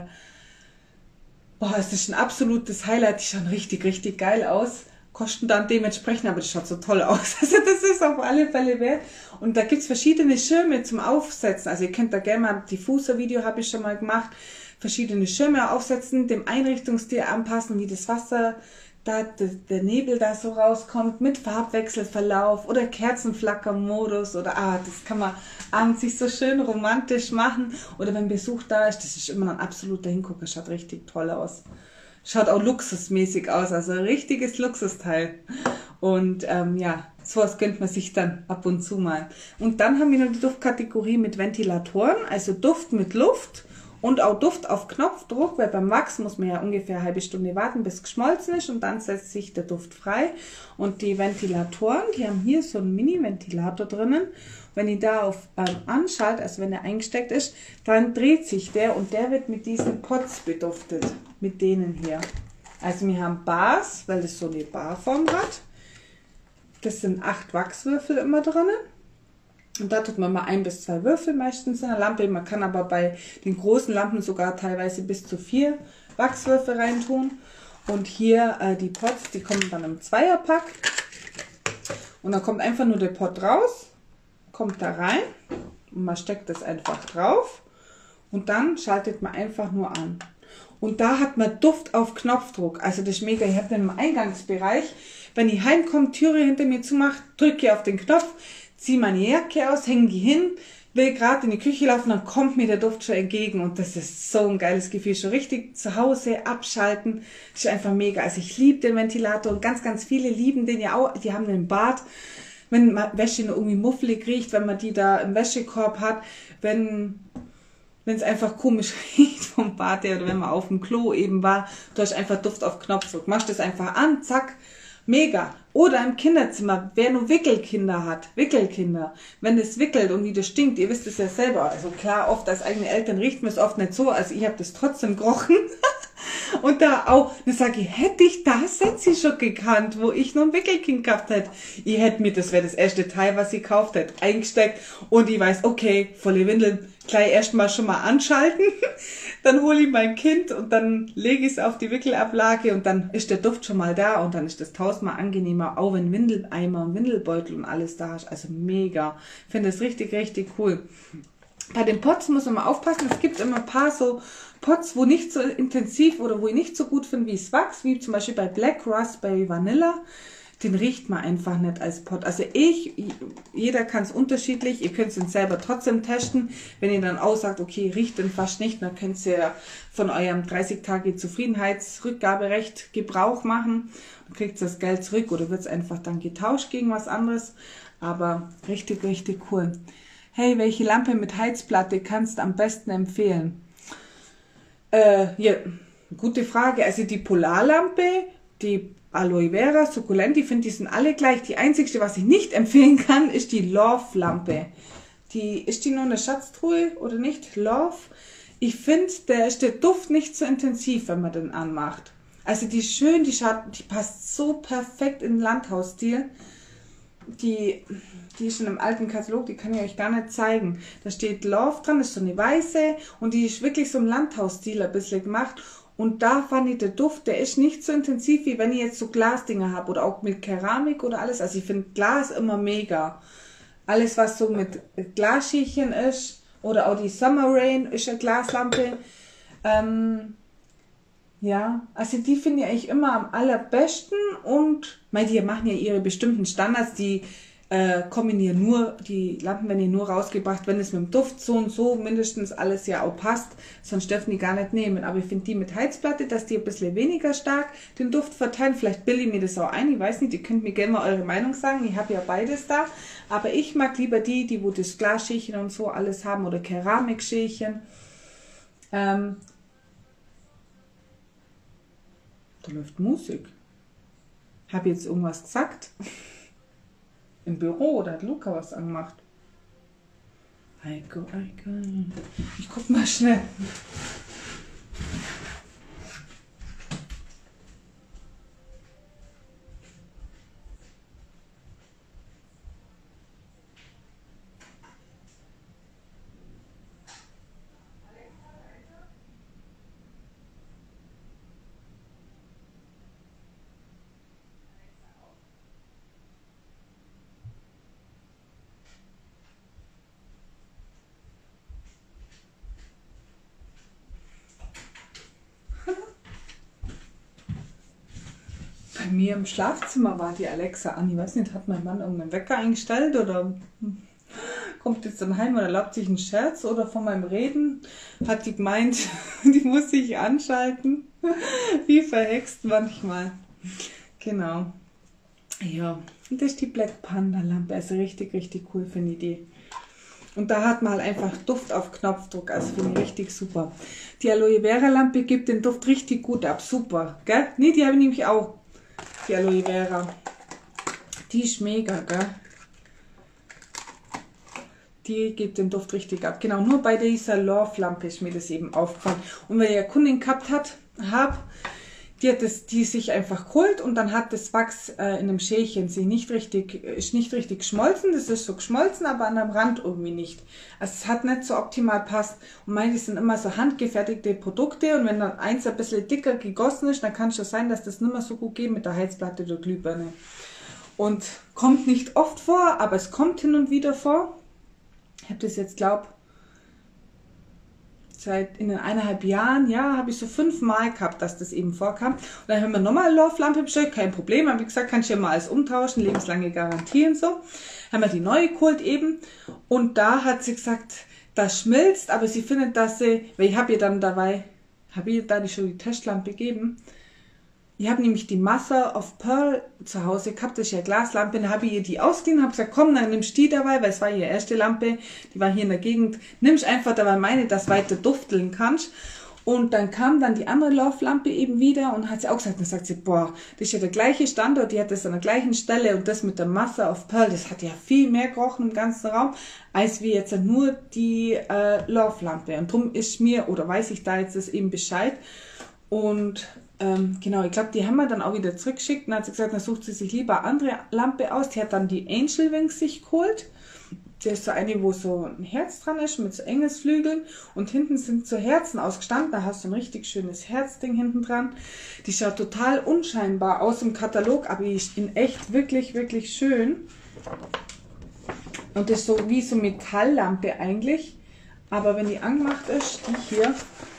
S1: es ist ein absolutes Highlight, die schauen richtig, richtig geil aus. Kosten dann dementsprechend, aber das schaut so toll aus. Also das ist auf alle Fälle wert. Und da gibt es verschiedene Schirme zum Aufsetzen. Also ihr könnt da gerne mal ein Diffuser-Video, habe ich schon mal gemacht, verschiedene Schirme aufsetzen, dem Einrichtungsstil anpassen, wie das Wasser, da der Nebel da so rauskommt, mit Farbwechselverlauf oder Kerzenflackermodus oder das kann man abends sich so schön romantisch machen oder wenn Besuch da ist, das ist immer ein absoluter Hingucker, schaut richtig toll aus. Schaut auch luxusmäßig aus, also ein richtiges Luxusteil. Und ja, sowas gönnt man sich dann ab und zu mal. Und dann haben wir noch die Duftkategorie mit Ventilatoren, also Duft mit Luft und auch Duft auf Knopfdruck, weil beim Wachs muss man ja ungefähr eine halbe Stunde warten, bis es geschmolzen ist und dann setzt sich der Duft frei. Und die Ventilatoren, die haben hier so einen Mini-Ventilator drinnen. Wenn ich da auf anschalte, also wenn er eingesteckt ist, dann dreht sich der und der wird mit diesen Pots beduftet, mit denen hier. Also wir haben Bars, weil das so eine Barform hat. Das sind 8 Wachswürfel immer drinnen. Und da tut man mal 1 bis 2 Würfel meistens in der Lampe. Man kann aber bei den großen Lampen sogar teilweise bis zu 4 Wachswürfel reintun. Und hier die Pots, die kommen dann im Zweierpack. Und dann kommt einfach nur der Pot raus, kommt da rein und man steckt das einfach drauf. Und dann schaltet man einfach nur an. Und da hat man Duft auf Knopfdruck. Also das ist mega. Ich habe den im Eingangsbereich. Wenn ich heimkomme, Türe hinter mir zumache, drücke auf den Knopf, ziehe meine Jacke aus, hänge die hin, will gerade in die Küche laufen, dann kommt mir der Duft schon entgegen. Und das ist so ein geiles Gefühl. Schon richtig zu Hause abschalten. Das ist einfach mega. Also ich liebe den Ventilator und ganz, ganz viele lieben den ja auch. Die haben den im Bad. Wenn Wäsche noch irgendwie muffelig riecht, wenn man die da im Wäschekorb hat, wenn es einfach komisch riecht vom Bad her oder wenn man auf dem Klo eben war, du hast einfach Duft auf Knopfdruck. Machst das einfach an, zack, mega. Oder im Kinderzimmer, wer nur Wickelkinder hat, Wickelkinder, wenn das wickelt und wie das stinkt, ihr wisst es ja selber. Also klar, oft als eigene Eltern riecht man es oft nicht so, also ich habe das trotzdem gerochen. Und da auch, dann sage ich, hätte ich das jetzt schon gekannt, wo ich noch ein Wickelkind gehabt hätte. Ich hätte mir, das wäre das erste Teil, was ich gekauft hätte, eingesteckt und ich weiß, okay, volle Windeln, gleich erstmal schon mal anschalten, dann hole ich mein Kind und dann lege ich es auf die Wickelablage und dann ist der Duft schon mal da und dann ist das tausendmal angenehmer, auch wenn Windeleimer und Windelbeutel und alles da ist. Also mega. Ich finde das richtig, richtig cool. Bei den Pots muss man mal aufpassen, es gibt immer ein paar so Pots, wo nicht so intensiv oder wo ich nicht so gut finde wie es Wachs, wie zum Beispiel bei Black Raspberry Vanilla. Den riecht man einfach nicht als Pot. Also jeder kann es unterschiedlich, ihr könnt es selber trotzdem testen. Wenn ihr dann auch sagt, okay, riecht den fast nicht, dann könnt ihr ja von eurem 30 Tage Zufriedenheitsrückgaberecht Gebrauch machen. Dann kriegt ihr das Geld zurück oder wird es einfach dann getauscht gegen was anderes. Aber richtig, richtig cool. Hey, welche Lampe mit Heizplatte kannst du am besten empfehlen? Ja, gute Frage. Also die Polarlampe, die Aloe Vera, Sukkulent, ich finde, die sind alle gleich. Die einzigste, was ich nicht empfehlen kann, ist die Love-Lampe. Ist die nur eine Schatztruhe oder nicht? Love. Ich finde, da ist der Duft nicht so intensiv, wenn man den anmacht. Also die ist schön, die passt so perfekt in den Landhausstil. Die ist schon im alten Katalog, die kann ich euch gar nicht zeigen. Da steht Love dran, das ist so eine weiße und die ist wirklich so im Landhausstil ein bisschen gemacht. Und da fand ich, der Duft, der ist nicht so intensiv, wie wenn ich jetzt so Glasdinger habe oder auch mit Keramik oder alles. Also ich finde Glas immer mega. Alles, was so mit Glasschälchen ist oder auch die Summer Rain ist eine Glaslampe. Ja, also die finde ich eigentlich immer am allerbesten und die machen ja ihre bestimmten Standards, die kommen hier nur, die Lampen werden hier nur rausgebracht, wenn es mit dem Duft so und so mindestens alles ja auch passt, sonst dürfen die gar nicht nehmen. Aber ich finde die mit Heizplatte, dass die ein bisschen weniger stark den Duft verteilen. Vielleicht bilde ich mir das auch ein, ich weiß nicht, ihr könnt mir gerne mal eure Meinung sagen, ich habe ja beides da. Aber ich mag lieber die wo das Glasschälchen und so alles haben oder Keramikschälchen. Da läuft Musik. Habe ich jetzt irgendwas gesagt? Im Büro oder hat Luca was angemacht? Eiko. Ich guck mal schnell. Bei mir im Schlafzimmer war die Alexa an. Ich weiß nicht, hat mein Mann irgendeinen Wecker eingestellt oder kommt jetzt dann heim oder erlaubt sich einen Scherz oder von meinem Reden hat die gemeint, die muss sich anschalten. Wie verhext manchmal. Genau. Ja, und das ist die Black Panda Lampe. Also richtig, richtig cool finde ich die. Und da hat man halt einfach Duft auf Knopfdruck, also finde ich richtig super. Die Aloe Vera Lampe gibt den Duft richtig gut ab, super, gell? Ne, die habe ich nämlich auch, die Aloe Vera. Die ist mega, gell? Die gibt den Duft richtig ab. Genau, nur bei dieser Love Lampe ist mir das eben aufgefallen. Und weil ich eine Kundin gehabt habe, die sich einfach geholt und dann hat das Wachs in einem Schälchen ist nicht richtig geschmolzen. Das ist so geschmolzen, aber an dem Rand irgendwie nicht. Also es hat nicht so optimal passt. Und meine, das sind immer so handgefertigte Produkte und wenn dann eins ein bisschen dicker gegossen ist, dann kann es schon sein, dass das nicht mehr so gut geht mit der Heizplatte oder Glühbirne. Und kommt nicht oft vor, aber es kommt hin und wieder vor. Ich habe das jetzt, glaube seit in den 1,5 Jahren, ja, habe ich so 5 Mal gehabt, dass das eben vorkam. Und dann haben wir nochmal eine Love-Lampe bestellt, kein Problem. Aber wie gesagt, kann ich ja mal alles umtauschen, lebenslange Garantie und so. Haben wir die neue geholt eben. Und da hat sie gesagt, das schmilzt, aber sie findet, dass sie, weil ich habe ihr dann dabei, habe ihr da schon die Testlampe gegeben. Ich habe nämlich die Mother of Pearl zu Hause gehabt, das ist ja Glaslampe, dann habe ich ihr die ausgeliehen, habe gesagt, komm, dann nimmst du die dabei, weil es war ihre erste Lampe, die war hier in der Gegend, nimmst einfach dabei meine, dass weiter dufteln kannst. Und dann kam dann die andere Love-Lampe eben wieder und hat sie auch gesagt, dann sagt sie, boah, das ist ja der gleiche Standort, die hat das an der gleichen Stelle und das mit der Mother of Pearl, das hat ja viel mehr gerochen im ganzen Raum, als wie jetzt nur die Love-Lampe. Und darum ist mir, oder weiß ich da jetzt das eben Bescheid. Und genau, ich glaube, die haben wir dann auch wieder zurückgeschickt und hat sie gesagt, dann sucht sie sich lieber eine andere Lampe aus. Die hat dann die Angel Wings sich geholt. Das ist so eine, wo so ein Herz dran ist mit so Engelsflügeln und hinten sind so Herzen ausgestanden. Da hast du ein richtig schönes Herzding hinten dran. Die schaut total unscheinbar aus im Katalog, aber die ist in echt wirklich, wirklich schön. Und das ist so wie so Metalllampe eigentlich. Aber wenn die angemacht ist, die hier,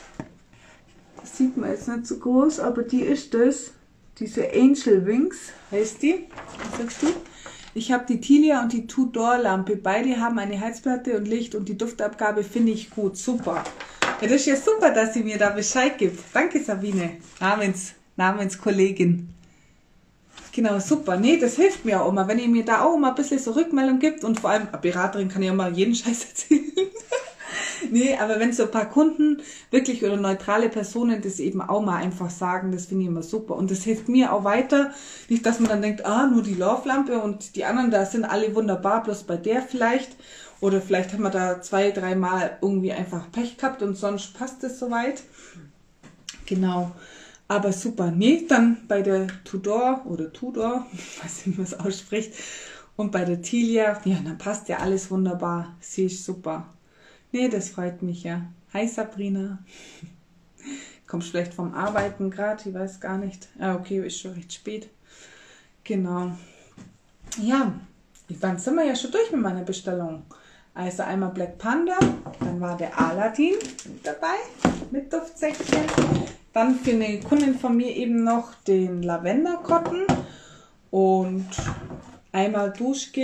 S1: sieht man jetzt nicht so groß, aber die ist das, diese Angel Wings heißt die, was sagst du? Ich habe die Tilia und die Tudor-Lampe, beide haben eine Heizplatte und Licht und die Duftabgabe finde ich gut, super. Ja, das ist ja super, dass sie mir da Bescheid gibt. Danke Sabine, Namenskollegin. Genau, super. Nee, das hilft mir auch immer, wenn ihr mir da auch mal ein bisschen so Rückmeldung gibt und vor allem, eine Beraterin kann ja mal jeden Scheiß erzählen. Nee, aber wenn so ein paar Kunden wirklich oder neutrale Personen das eben auch mal einfach sagen, das finde ich immer super. Und das hilft mir auch weiter. Nicht, dass man dann denkt, nur die Love-Lampe und die anderen, da sind alle wunderbar, bloß bei der vielleicht. Oder vielleicht haben wir da 2, 3 Mal irgendwie einfach Pech gehabt und sonst passt es soweit. Genau. Aber super. Nee, dann bei der Tudor, ich weiß nicht, wie man es ausspricht, und bei der Tilia, ja, dann passt ja alles wunderbar. Sie ist super. Nee, das freut mich ja. Hi Sabrina. Kommst vielleicht vom Arbeiten gerade, ich weiß gar nicht. Okay, ist schon recht spät. Genau. Ja, dann sind wir ja schon durch mit meiner Bestellung. Also einmal Black Panda, dann war der Aladdin dabei mit Duftsäckchen. Dann für eine Kundin von mir eben noch den Lavender Cotton und einmal Duschgel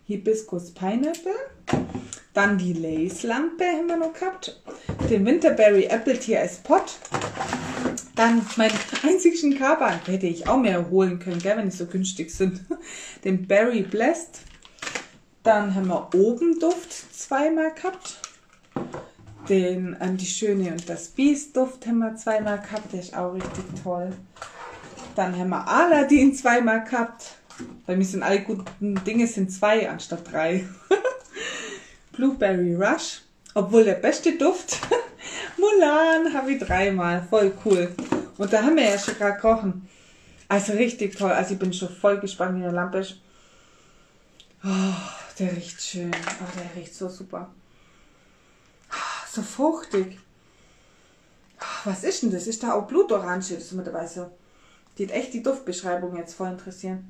S1: Hibiscus Pineapple. Dann die Lace-Lampe haben wir noch gehabt. Den Winterberry Apple Tea als Pot. Dann meinen einzigen Kaban, hätte ich auch mehr holen können, gell, wenn die so günstig sind. Den Berry Blessed. Dann haben wir Obenduft zweimal gehabt. Den Die Schöne und das Biest Duft haben wir zweimal gehabt. Der ist auch richtig toll. Dann haben wir Aladdin zweimal gehabt. Bei mir sind alle guten Dinge sind 2 anstatt 3. Blueberry Rush. Obwohl der beste Duft, Mulan, habe ich 3-mal. Voll cool. Und da haben wir ja schon gerade kochen. Also richtig toll. Also ich bin schon voll gespannt, wie der Lampe ist. Oh, der riecht schön. Oh, der riecht so super. So fruchtig. Was ist denn das? Ist da auch Blutorange? Das ist mit dabei so. Die hat echt die Duftbeschreibung jetzt voll interessieren.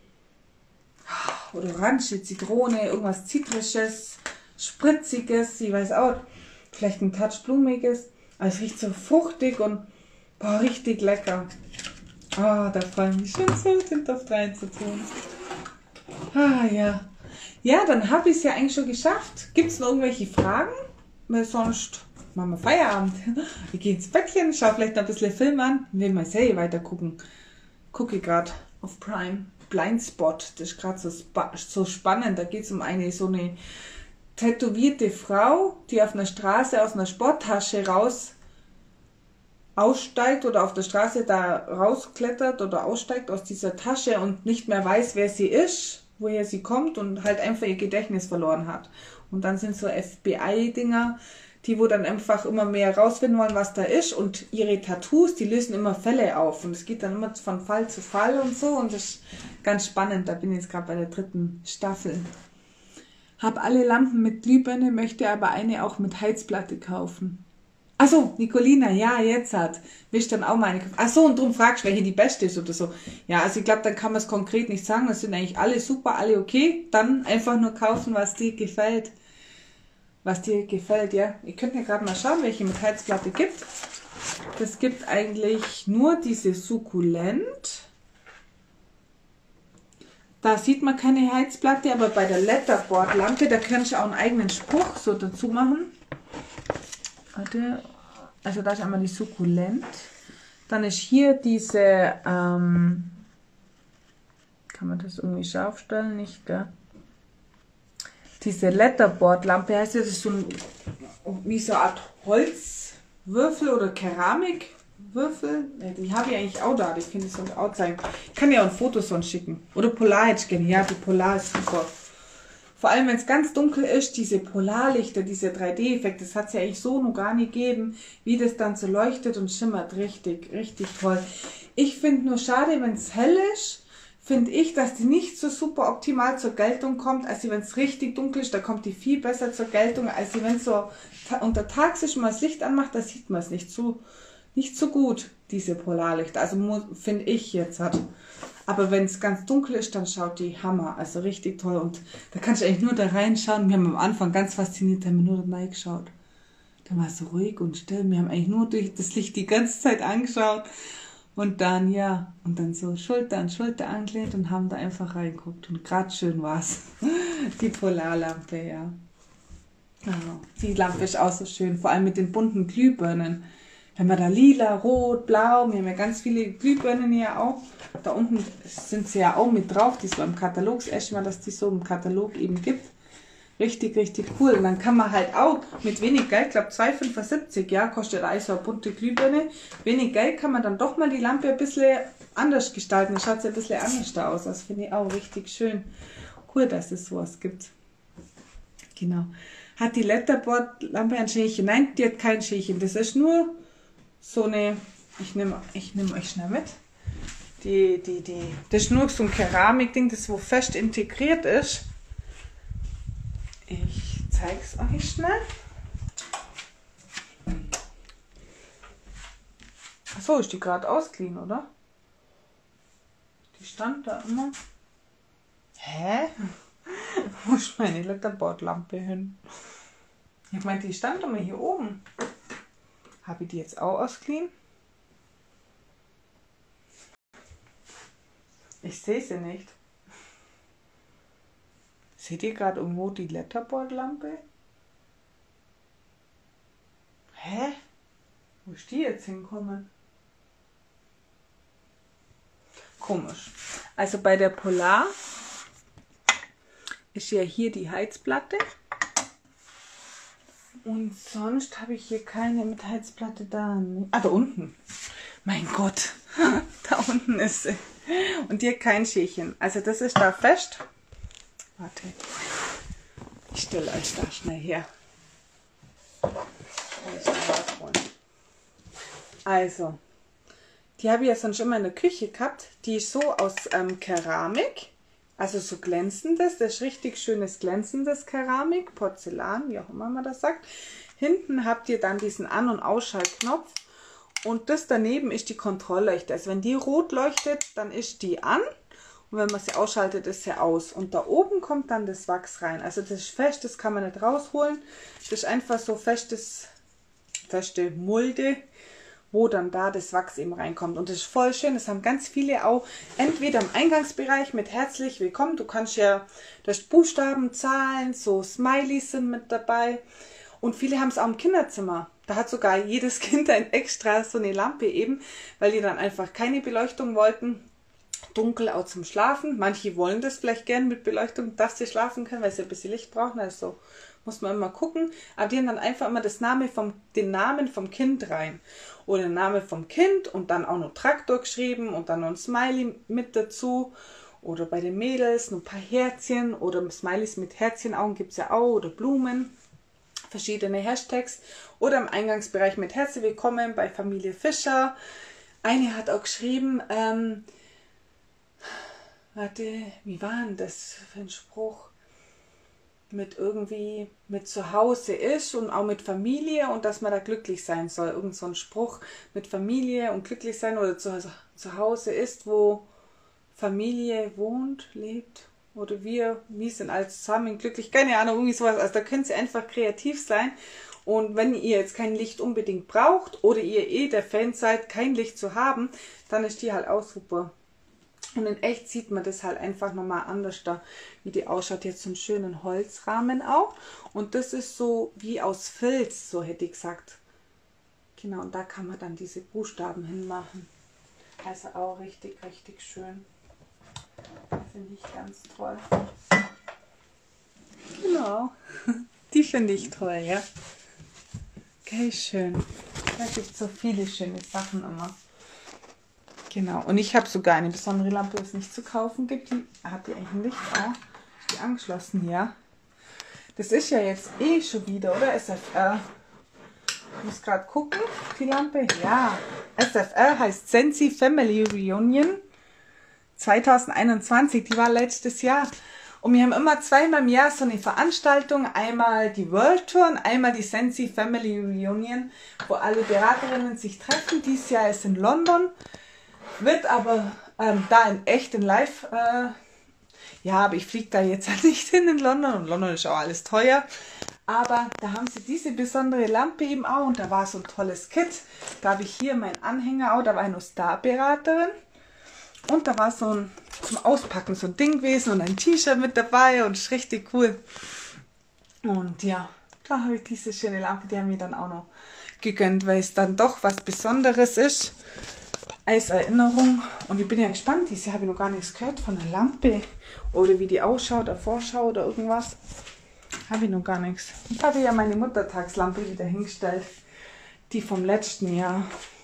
S1: Oder Orange, Zitrone, irgendwas Zitrisches, Spritziges, ich weiß auch. Vielleicht ein Touch Blumiges. Aber es riecht so fruchtig und boah, richtig lecker. Ah, da freue ich mich schon so, den Duft reinzutun. Ah, ja. Ja, dann habe ich es ja eigentlich schon geschafft. Gibt es noch irgendwelche Fragen? Weil sonst machen wir Feierabend. Ich gehe ins Bettchen, schaue vielleicht noch ein bisschen Film an und will mal Serie weiter gucken. Gucke gerade auf Prime. Blindspot, das ist gerade so spannend. Da geht es um so eine tätowierte Frau, die auf einer Straße aus einer Sporttasche aussteigt oder auf der Straße da rausklettert oder aussteigt aus dieser Tasche und nicht mehr weiß, wer sie ist, woher sie kommt und halt einfach ihr Gedächtnis verloren hat. Und dann sind so FBI-Dinger, die wo dann einfach immer mehr rausfinden wollen, was da ist, und ihre Tattoos, die lösen immer Fälle auf und es geht dann immer von Fall zu Fall und so und das ist ganz spannend. Da bin ich jetzt gerade bei der 3. Staffel. Hab alle Lampen mit Glühbirne, möchte aber eine auch mit Heizplatte kaufen. Achso, Nicolina, ja, jetzt hat. Willst dann auch meine. Achso, und drum fragst du, welche die beste ist oder so. Ja, also ich glaube, dann kann man es konkret nicht sagen. Das sind eigentlich alle super, alle okay. Dann einfach nur kaufen, was dir gefällt. Was dir gefällt, ja. Ihr könnt ja gerade mal schauen, welche mit Heizplatte gibt. Das gibt eigentlich nur diese Sukkulent. Da sieht man keine Heizplatte, aber bei der Letterboard-Lampe, da kann ich auch einen eigenen Spruch so dazu machen. Warte, also da ist einmal die Sukkulent. Dann ist hier diese, kann man das irgendwie scharf stellen? Nicht, gell? Diese Letterboard-Lampe heißt, das ist so wie so eine Art Holzwürfel oder Keramikwürfel. Die habe ich eigentlich auch da, die finde ich sonst auch zeigen. Ich kann ja auch ein Foto sonst schicken. Oder Polar hätte ich gerne. Ja, die Polar ist super. Vor allem, wenn es ganz dunkel ist, diese Polarlichter, diese 3D-Effekte, das hat es ja eigentlich so noch gar nicht gegeben, wie das dann so leuchtet und schimmert. Richtig, richtig toll. Ich finde nur schade, wenn es hell ist, finde ich, dass die nicht so super optimal zur Geltung kommt, als wenn es richtig dunkel ist, da kommt die viel besser zur Geltung, als wenn es so unter Tags ist und man das Licht anmacht, da sieht man es nicht so gut, diese Polarlichter. Also finde ich jetzt hat. Aber wenn es ganz dunkel ist, dann schaut die Hammer. Also richtig toll. Und da kannst du eigentlich nur da reinschauen. Wir haben am Anfang ganz fasziniert, haben wir nur da reingeschaut. Da war es so ruhig und still. Wir haben eigentlich nur durch das Licht die ganze Zeit angeschaut. Und dann, ja, und dann so Schulter an Schulter angelehnt und haben da einfach reingeguckt. Und gerade schön war es. Die Polarlampe, ja. Oh, die Lampe ist auch so schön. Vor allem mit den bunten Glühbirnen. Wenn man da lila, rot, blau, wir haben ja ganz viele Glühbirnen ja auch. Da unten sind sie ja auch mit drauf, die so im Katalog, das erste Mal, dass die so im Katalog eben gibt. Richtig, richtig cool. Und dann kann man halt auch mit wenig Geld, ich glaube 2,75, ja, kostet eigentlich so eine bunte Glühbirne. Wenig Geld kann man dann doch mal die Lampe ein bisschen anders gestalten. Dann schaut sie ein bisschen anders da aus. Das finde ich auch richtig schön. Cool, dass es sowas gibt. Genau. Hat die Letterboard-Lampe ein Schälchen? Nein, die hat kein Schälchen. Das ist nur so eine, ich nehm euch schnell mit. Das ist nur so ein Keramikding, das wo fest integriert ist. Ich zeige es euch schnell. Achso, ist die gerade ausgeliehen, oder? Die stand da immer. Hä? Wo ist meine Letterboard-Lampe hin? Ich meine, die stand immer hier oben. Habe ich die jetzt auch ausgeliehen? Ich sehe sie nicht. Seht ihr gerade irgendwo die Letterboard-Lampe? Hä? Wo ist die jetzt hinkommen? Komisch. Also bei der Polar ist ja hier die Heizplatte. Und sonst habe ich hier keine mit Heizplatte da. Ah, da unten. Mein Gott. Da unten ist sie. Und hier kein Schälchen. Also das ist da fest. Warte. Ich stelle euch da schnell her. Also, die habe ich ja sonst immer in der Küche gehabt. Die ist so aus Keramik. Also so glänzendes, das ist richtig schönes glänzendes Keramik, Porzellan, wie auch immer man das sagt. Hinten habt ihr dann diesen An- und Ausschaltknopf und das daneben ist die Kontrollleuchte. Also wenn die rot leuchtet, dann ist die an und wenn man sie ausschaltet, ist sie aus. Und da oben kommt dann das Wachs rein. Also das ist fest, das kann man nicht rausholen. Das ist einfach so feste Mulde, wo dann da das Wachs eben reinkommt. Und das ist voll schön. Das haben ganz viele auch entweder im Eingangsbereich mit herzlich willkommen. Du kannst ja durch Buchstaben, Zahlen, so Smileys sind mit dabei. Und viele haben es auch im Kinderzimmer. Da hat sogar jedes Kind ein extra so eine Lampe eben, weil die dann einfach keine Beleuchtung wollten. Dunkel auch zum Schlafen. Manche wollen das vielleicht gern mit Beleuchtung, dass sie schlafen können, weil sie ein bisschen Licht brauchen. Also muss man immer gucken. Aber die haben dann einfach immer den Namen vom Kind rein. Oder den Namen vom Kind und dann auch noch Traktor geschrieben und dann noch ein Smiley mit dazu. Oder bei den Mädels noch ein paar Herzchen oder Smileys mit Herzchenaugen gibt es ja auch. Oder Blumen. Verschiedene Hashtags. Oder im Eingangsbereich mit Herzlich willkommen bei Familie Fischer. Eine hat auch geschrieben, warte, wie war denn das für ein Spruch? Mit zu Hause ist und auch mit Familie und dass man da glücklich sein soll. Irgend so ein Spruch mit Familie und glücklich sein oder zu Hause ist, wo Familie wohnt, lebt oder wir sind alles zusammen glücklich. Keine Ahnung, irgendwie sowas. Also da könnt ihr einfach kreativ sein. Und wenn ihr jetzt kein Licht unbedingt braucht oder ihr der Fan seid, kein Licht zu haben, dann ist die halt auch super. Und in echt sieht man das halt einfach nochmal anders da, wie die ausschaut. Jetzt so einen schönen Holzrahmen auch. Und das ist so wie aus Filz, so hätte ich gesagt. Genau, und da kann man dann diese Buchstaben hinmachen. Also auch richtig, richtig schön. Finde ich ganz toll. Genau, die finde ich toll, ja. Okay, schön. Da gibt es so viele schöne Sachen immer. Genau, und ich habe sogar eine besondere Lampe, die es nicht zu kaufen gibt. Die hat die eigentlich ein Licht auch. Ist die angeschlossen hier. Das ist ja jetzt eh schon wieder, oder? SFR. Ich muss gerade gucken, die Lampe. Ja, SFR heißt Sensi Family Reunion 2021. Die war letztes Jahr. Und wir haben immer zweimal im Jahr so eine Veranstaltung. Einmal die World Tour und einmal die Sensi Family Reunion, wo alle Beraterinnen sich treffen. Dieses Jahr ist in London. Wird aber da in echt, in live, ja, aber ich fliege da jetzt nicht hin in London und London ist auch alles teuer. Aber da haben sie diese besondere Lampe eben auch und da war so ein tolles Kit. Da habe ich hier meinen Anhänger auch, da war eine Starberaterin und da war so ein zum Auspacken so ein Ding gewesen und ein T-Shirt mit dabei und ist richtig cool. Und ja, da habe ich diese schöne Lampe, die haben wir dann auch noch gegönnt, weil es dann doch was Besonderes ist. Als Erinnerung. Und ich bin ja gespannt, diese habe ich noch gar nichts gehört von der Lampe. Oder wie die ausschaut, der Vorschau oder irgendwas. Habe ich noch gar nichts. Ich habe ja meine Muttertagslampe wieder hingestellt. Die vom letzten Jahr.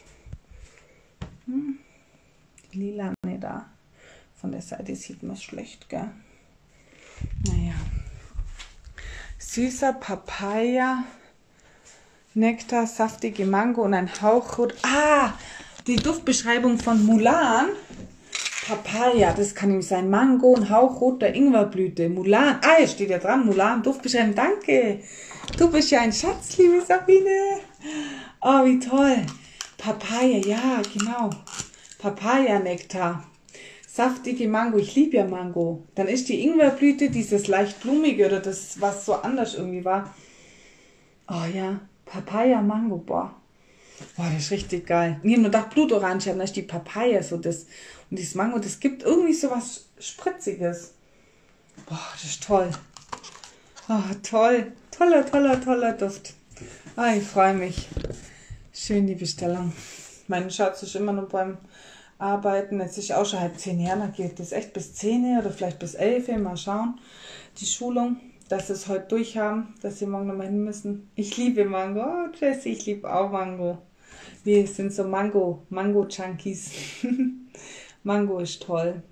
S1: Die lila, ne, da. Von der Seite sieht man es schlecht, gell? Naja. Süßer Papaya, Nektar, saftige Mango und ein Hauch rot. Ah! Die Duftbeschreibung von Mulan, Papaya, das kann nämlich sein, Mango, ein Hauch roter Ingwerblüte, Mulan, hier steht ja dran, Mulan, Duftbeschreibung, danke, du bist ja ein Schatz, liebe Sabine, oh, wie toll, Papaya, ja, genau, Papaya-Nektar, saftige Mango, ich liebe ja Mango, dann ist die Ingwerblüte, dieses leicht blumige oder das, was so anders irgendwie war, oh ja, Papaya-Mango, boah. Boah, das ist richtig geil. Ich habe nur gedacht, Blutorange, dann ist die Papaya so das. Und dieses Mango, das gibt irgendwie so was Spritziges. Boah, das ist toll. Toll. Toller, toller, toller Duft. Ich freue mich. Schön die Bestellung. Mein Schatz ist immer noch beim Arbeiten. Jetzt ist auch schon 9:30. Dann geht das echt bis 10 oder vielleicht bis 11. Mal schauen. Die Schulung, dass sie es heute durchhaben, dass sie morgen nochmal hin müssen. Ich liebe Mango. Oh, Jessie, ich liebe auch Mango. Wir sind so Mango-Junkies. Mango ist toll.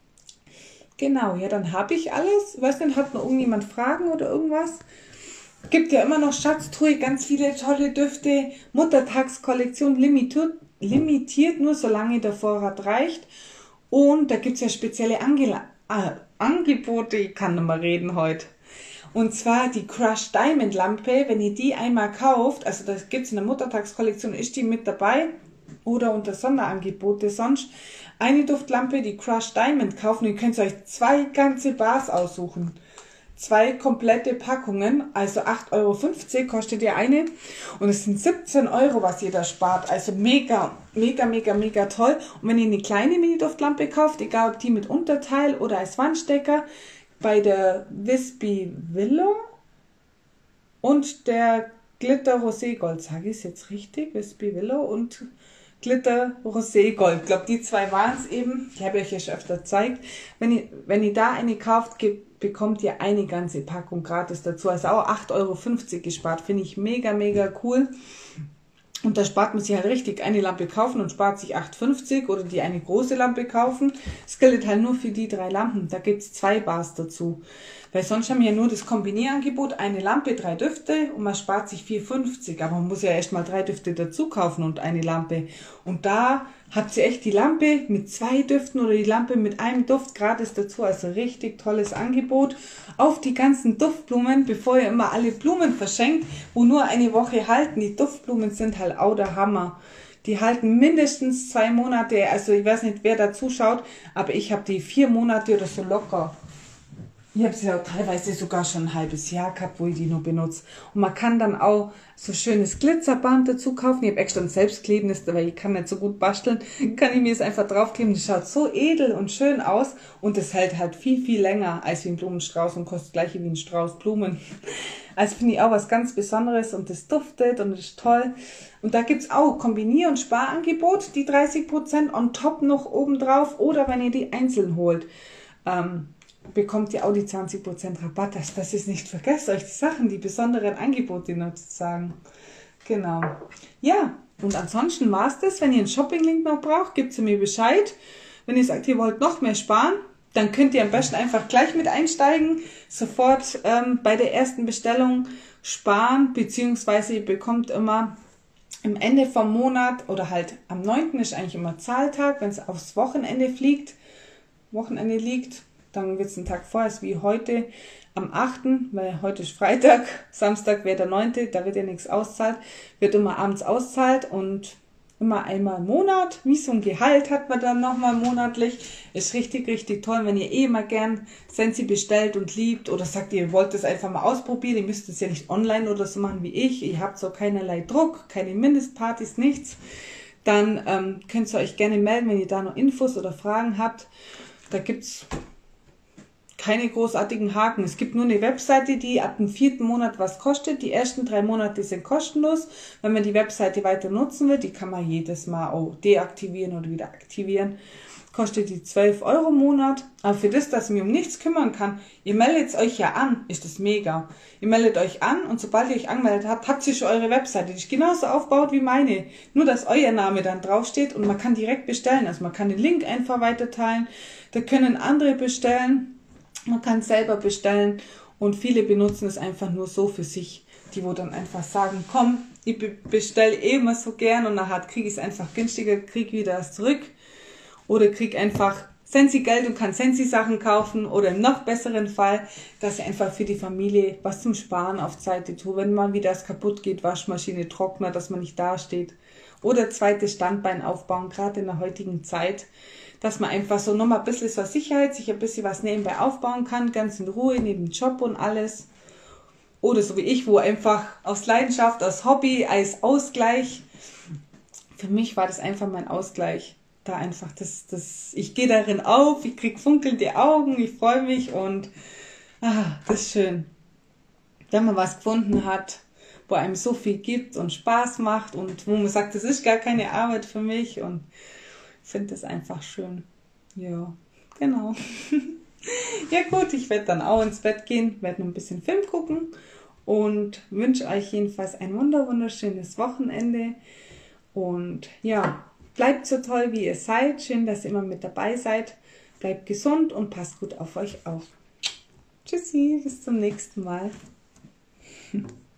S1: Genau, ja, dann habe ich alles. Ich weiß nicht, hat noch irgendjemand Fragen oder irgendwas? Gibt ja immer noch Schatztruhe, ganz viele tolle Düfte. Muttertagskollektion limitiert, nur solange der Vorrat reicht. Und da gibt es ja spezielle Angebote. Ich kann nicht mehr reden heute. Und zwar die Crush Diamond Lampe. Wenn ihr die einmal kauft, also das gibt es in der Muttertagskollektion, ist die mit dabei. Oder unter Sonderangebote sonst. Eine Duftlampe, die Crush Diamond kaufen. Ihr könnt euch 2 ganze Bars aussuchen. 2 komplette Packungen, also 8,50 € kostet ihr eine. Und es sind 17 €, was ihr da spart. Also mega, mega, mega, mega toll. Und wenn ihr eine kleine Mini-Duftlampe kauft, egal ob die mit Unterteil oder als Wandstecker, bei der Wispy Willow und der Glitter Rosé Gold, sage ich es jetzt richtig? Wispy Willow und Glitter Rosé Gold. Ich glaube, die 2 waren es eben. Die habe ich euch ja schon öfter gezeigt. Wenn ihr da eine kauft, bekommt ihr eine ganze Packung gratis dazu. Also auch 8,50 € gespart. Finde ich mega, mega cool. Und da spart man sich halt richtig. Eine Lampe kaufen und spart sich 8,50 € oder die eine große Lampe kaufen. Das gilt halt nur für die 3 Lampen. Da gibt es 2 Bars dazu. Weil sonst haben wir ja nur das Kombinierangebot, eine Lampe, 3 Düfte und man spart sich 4,50 €. Aber man muss ja erst mal 3 Düfte dazu kaufen und eine Lampe. Und da habt ihr echt die Lampe mit 2 Düften oder die Lampe mit einem Duft gratis dazu. Also richtig tolles Angebot. Auf die ganzen Duftblumen, bevor ihr immer alle Blumen verschenkt, wo nur eine Woche halten. Die Duftblumen sind halt auch der Hammer. Die halten mindestens 2 Monate. Also ich weiß nicht, wer da zuschaut, aber ich habe die 4 Monate oder so locker. Ich habe sie ja teilweise sogar schon ein halbes Jahr gehabt, wo ich die nur benutze. Und man kann dann auch so schönes Glitzerband dazu kaufen. Ich habe extra ein selbstklebendes, weil ich kann nicht so gut basteln. Kann ich mir das einfach draufkleben. Das schaut so edel und schön aus. Und das hält halt viel, viel länger als wie ein Blumenstrauß und kostet gleich wie ein Strauß Blumen. Also finde ich auch was ganz Besonderes und das duftet und ist toll. Und da gibt es auch Kombinier- und Sparangebot, die 30% on top noch oben drauf. Oder wenn ihr die einzeln holt, bekommt ihr auch die 20% Rabatt. Das ist nicht, vergesst euch die Sachen, die besonderen Angebote noch zu sagen. Genau. Ja, und ansonsten war es das. Wenn ihr einen Shopping-Link noch braucht, gebt ihr mir Bescheid. Wenn ihr sagt, ihr wollt noch mehr sparen, dann könnt ihr am besten einfach gleich mit einsteigen, sofort bei der ersten Bestellung sparen, beziehungsweise ihr bekommt immer am Ende vom Monat oder halt am 9. ist eigentlich immer Zahltag, wenn es aufs Wochenende liegt, dann wird es ein Tag vorher, ist wie heute am 8., weil heute ist Freitag, Samstag wäre der 9., da wird ja nichts auszahlt, wird immer abends auszahlt und immer einmal im Monat, wie so ein Gehalt hat man dann nochmal monatlich. Ist richtig, richtig toll, wenn ihr immer gern Scentsy bestellt und liebt oder sagt, ihr wollt das einfach mal ausprobieren, ihr müsst es ja nicht online oder so machen wie ich, ihr habt so keinerlei Druck, keine Mindestpartys, nichts, dann könnt ihr euch gerne melden, wenn ihr da noch Infos oder Fragen habt. Da gibt's keine großartigen Haken. Es gibt nur eine Webseite, die ab dem 4. Monat was kostet. Die ersten 3 Monate sind kostenlos. Wenn man die Webseite weiter nutzen will, die kann man jedes Mal auch deaktivieren oder wieder aktivieren. Kostet die 12 € im Monat. Aber für das, dass ich mich um nichts kümmern kann, ihr meldet euch ja an, ist das mega. Ihr meldet euch an und sobald ihr euch angemeldet habt, habt ihr schon eure Webseite, die ist genauso aufgebaut wie meine. Nur, dass euer Name dann draufsteht und man kann direkt bestellen. Also man kann den Link einfach weiterteilen. Da können andere bestellen. Man kann es selber bestellen und viele benutzen es einfach nur so für sich, die wo dann einfach sagen, komm, ich bestelle immer so gern und nachher kriege ich es einfach günstiger, kriege wieder was zurück oder kriege einfach Scentsy Geld und kann Scentsy Sachen kaufen oder im noch besseren Fall, dass ich einfach für die Familie was zum Sparen auf Seite tue, wenn mal wieder was kaputt geht, Waschmaschine, Trockner, dass man nicht dasteht oder zweites Standbein aufbauen, gerade in der heutigen Zeit, dass man einfach so nochmal ein bisschen zur Sicherheit sich ein bisschen was nebenbei aufbauen kann, ganz in Ruhe, neben dem Job und alles. Oder so wie ich, wo einfach aus Leidenschaft, aus Hobby, als Ausgleich, für mich war das einfach mein Ausgleich. Da einfach, ich gehe darin auf, ich kriege funkelnde Augen, ich freue mich und das ist schön. wenn man was gefunden hat, wo einem so viel gibt und Spaß macht und wo man sagt, das ist gar keine Arbeit für mich und ich finde das einfach schön. Ja, genau. Ja gut, ich werde dann auch ins Bett gehen, werde noch ein bisschen Film gucken und wünsche euch jedenfalls ein wunderschönes Wochenende und ja, bleibt so toll, wie ihr seid. Schön, dass ihr immer mit dabei seid. Bleibt gesund und passt gut auf euch auf. Tschüssi, bis zum nächsten Mal.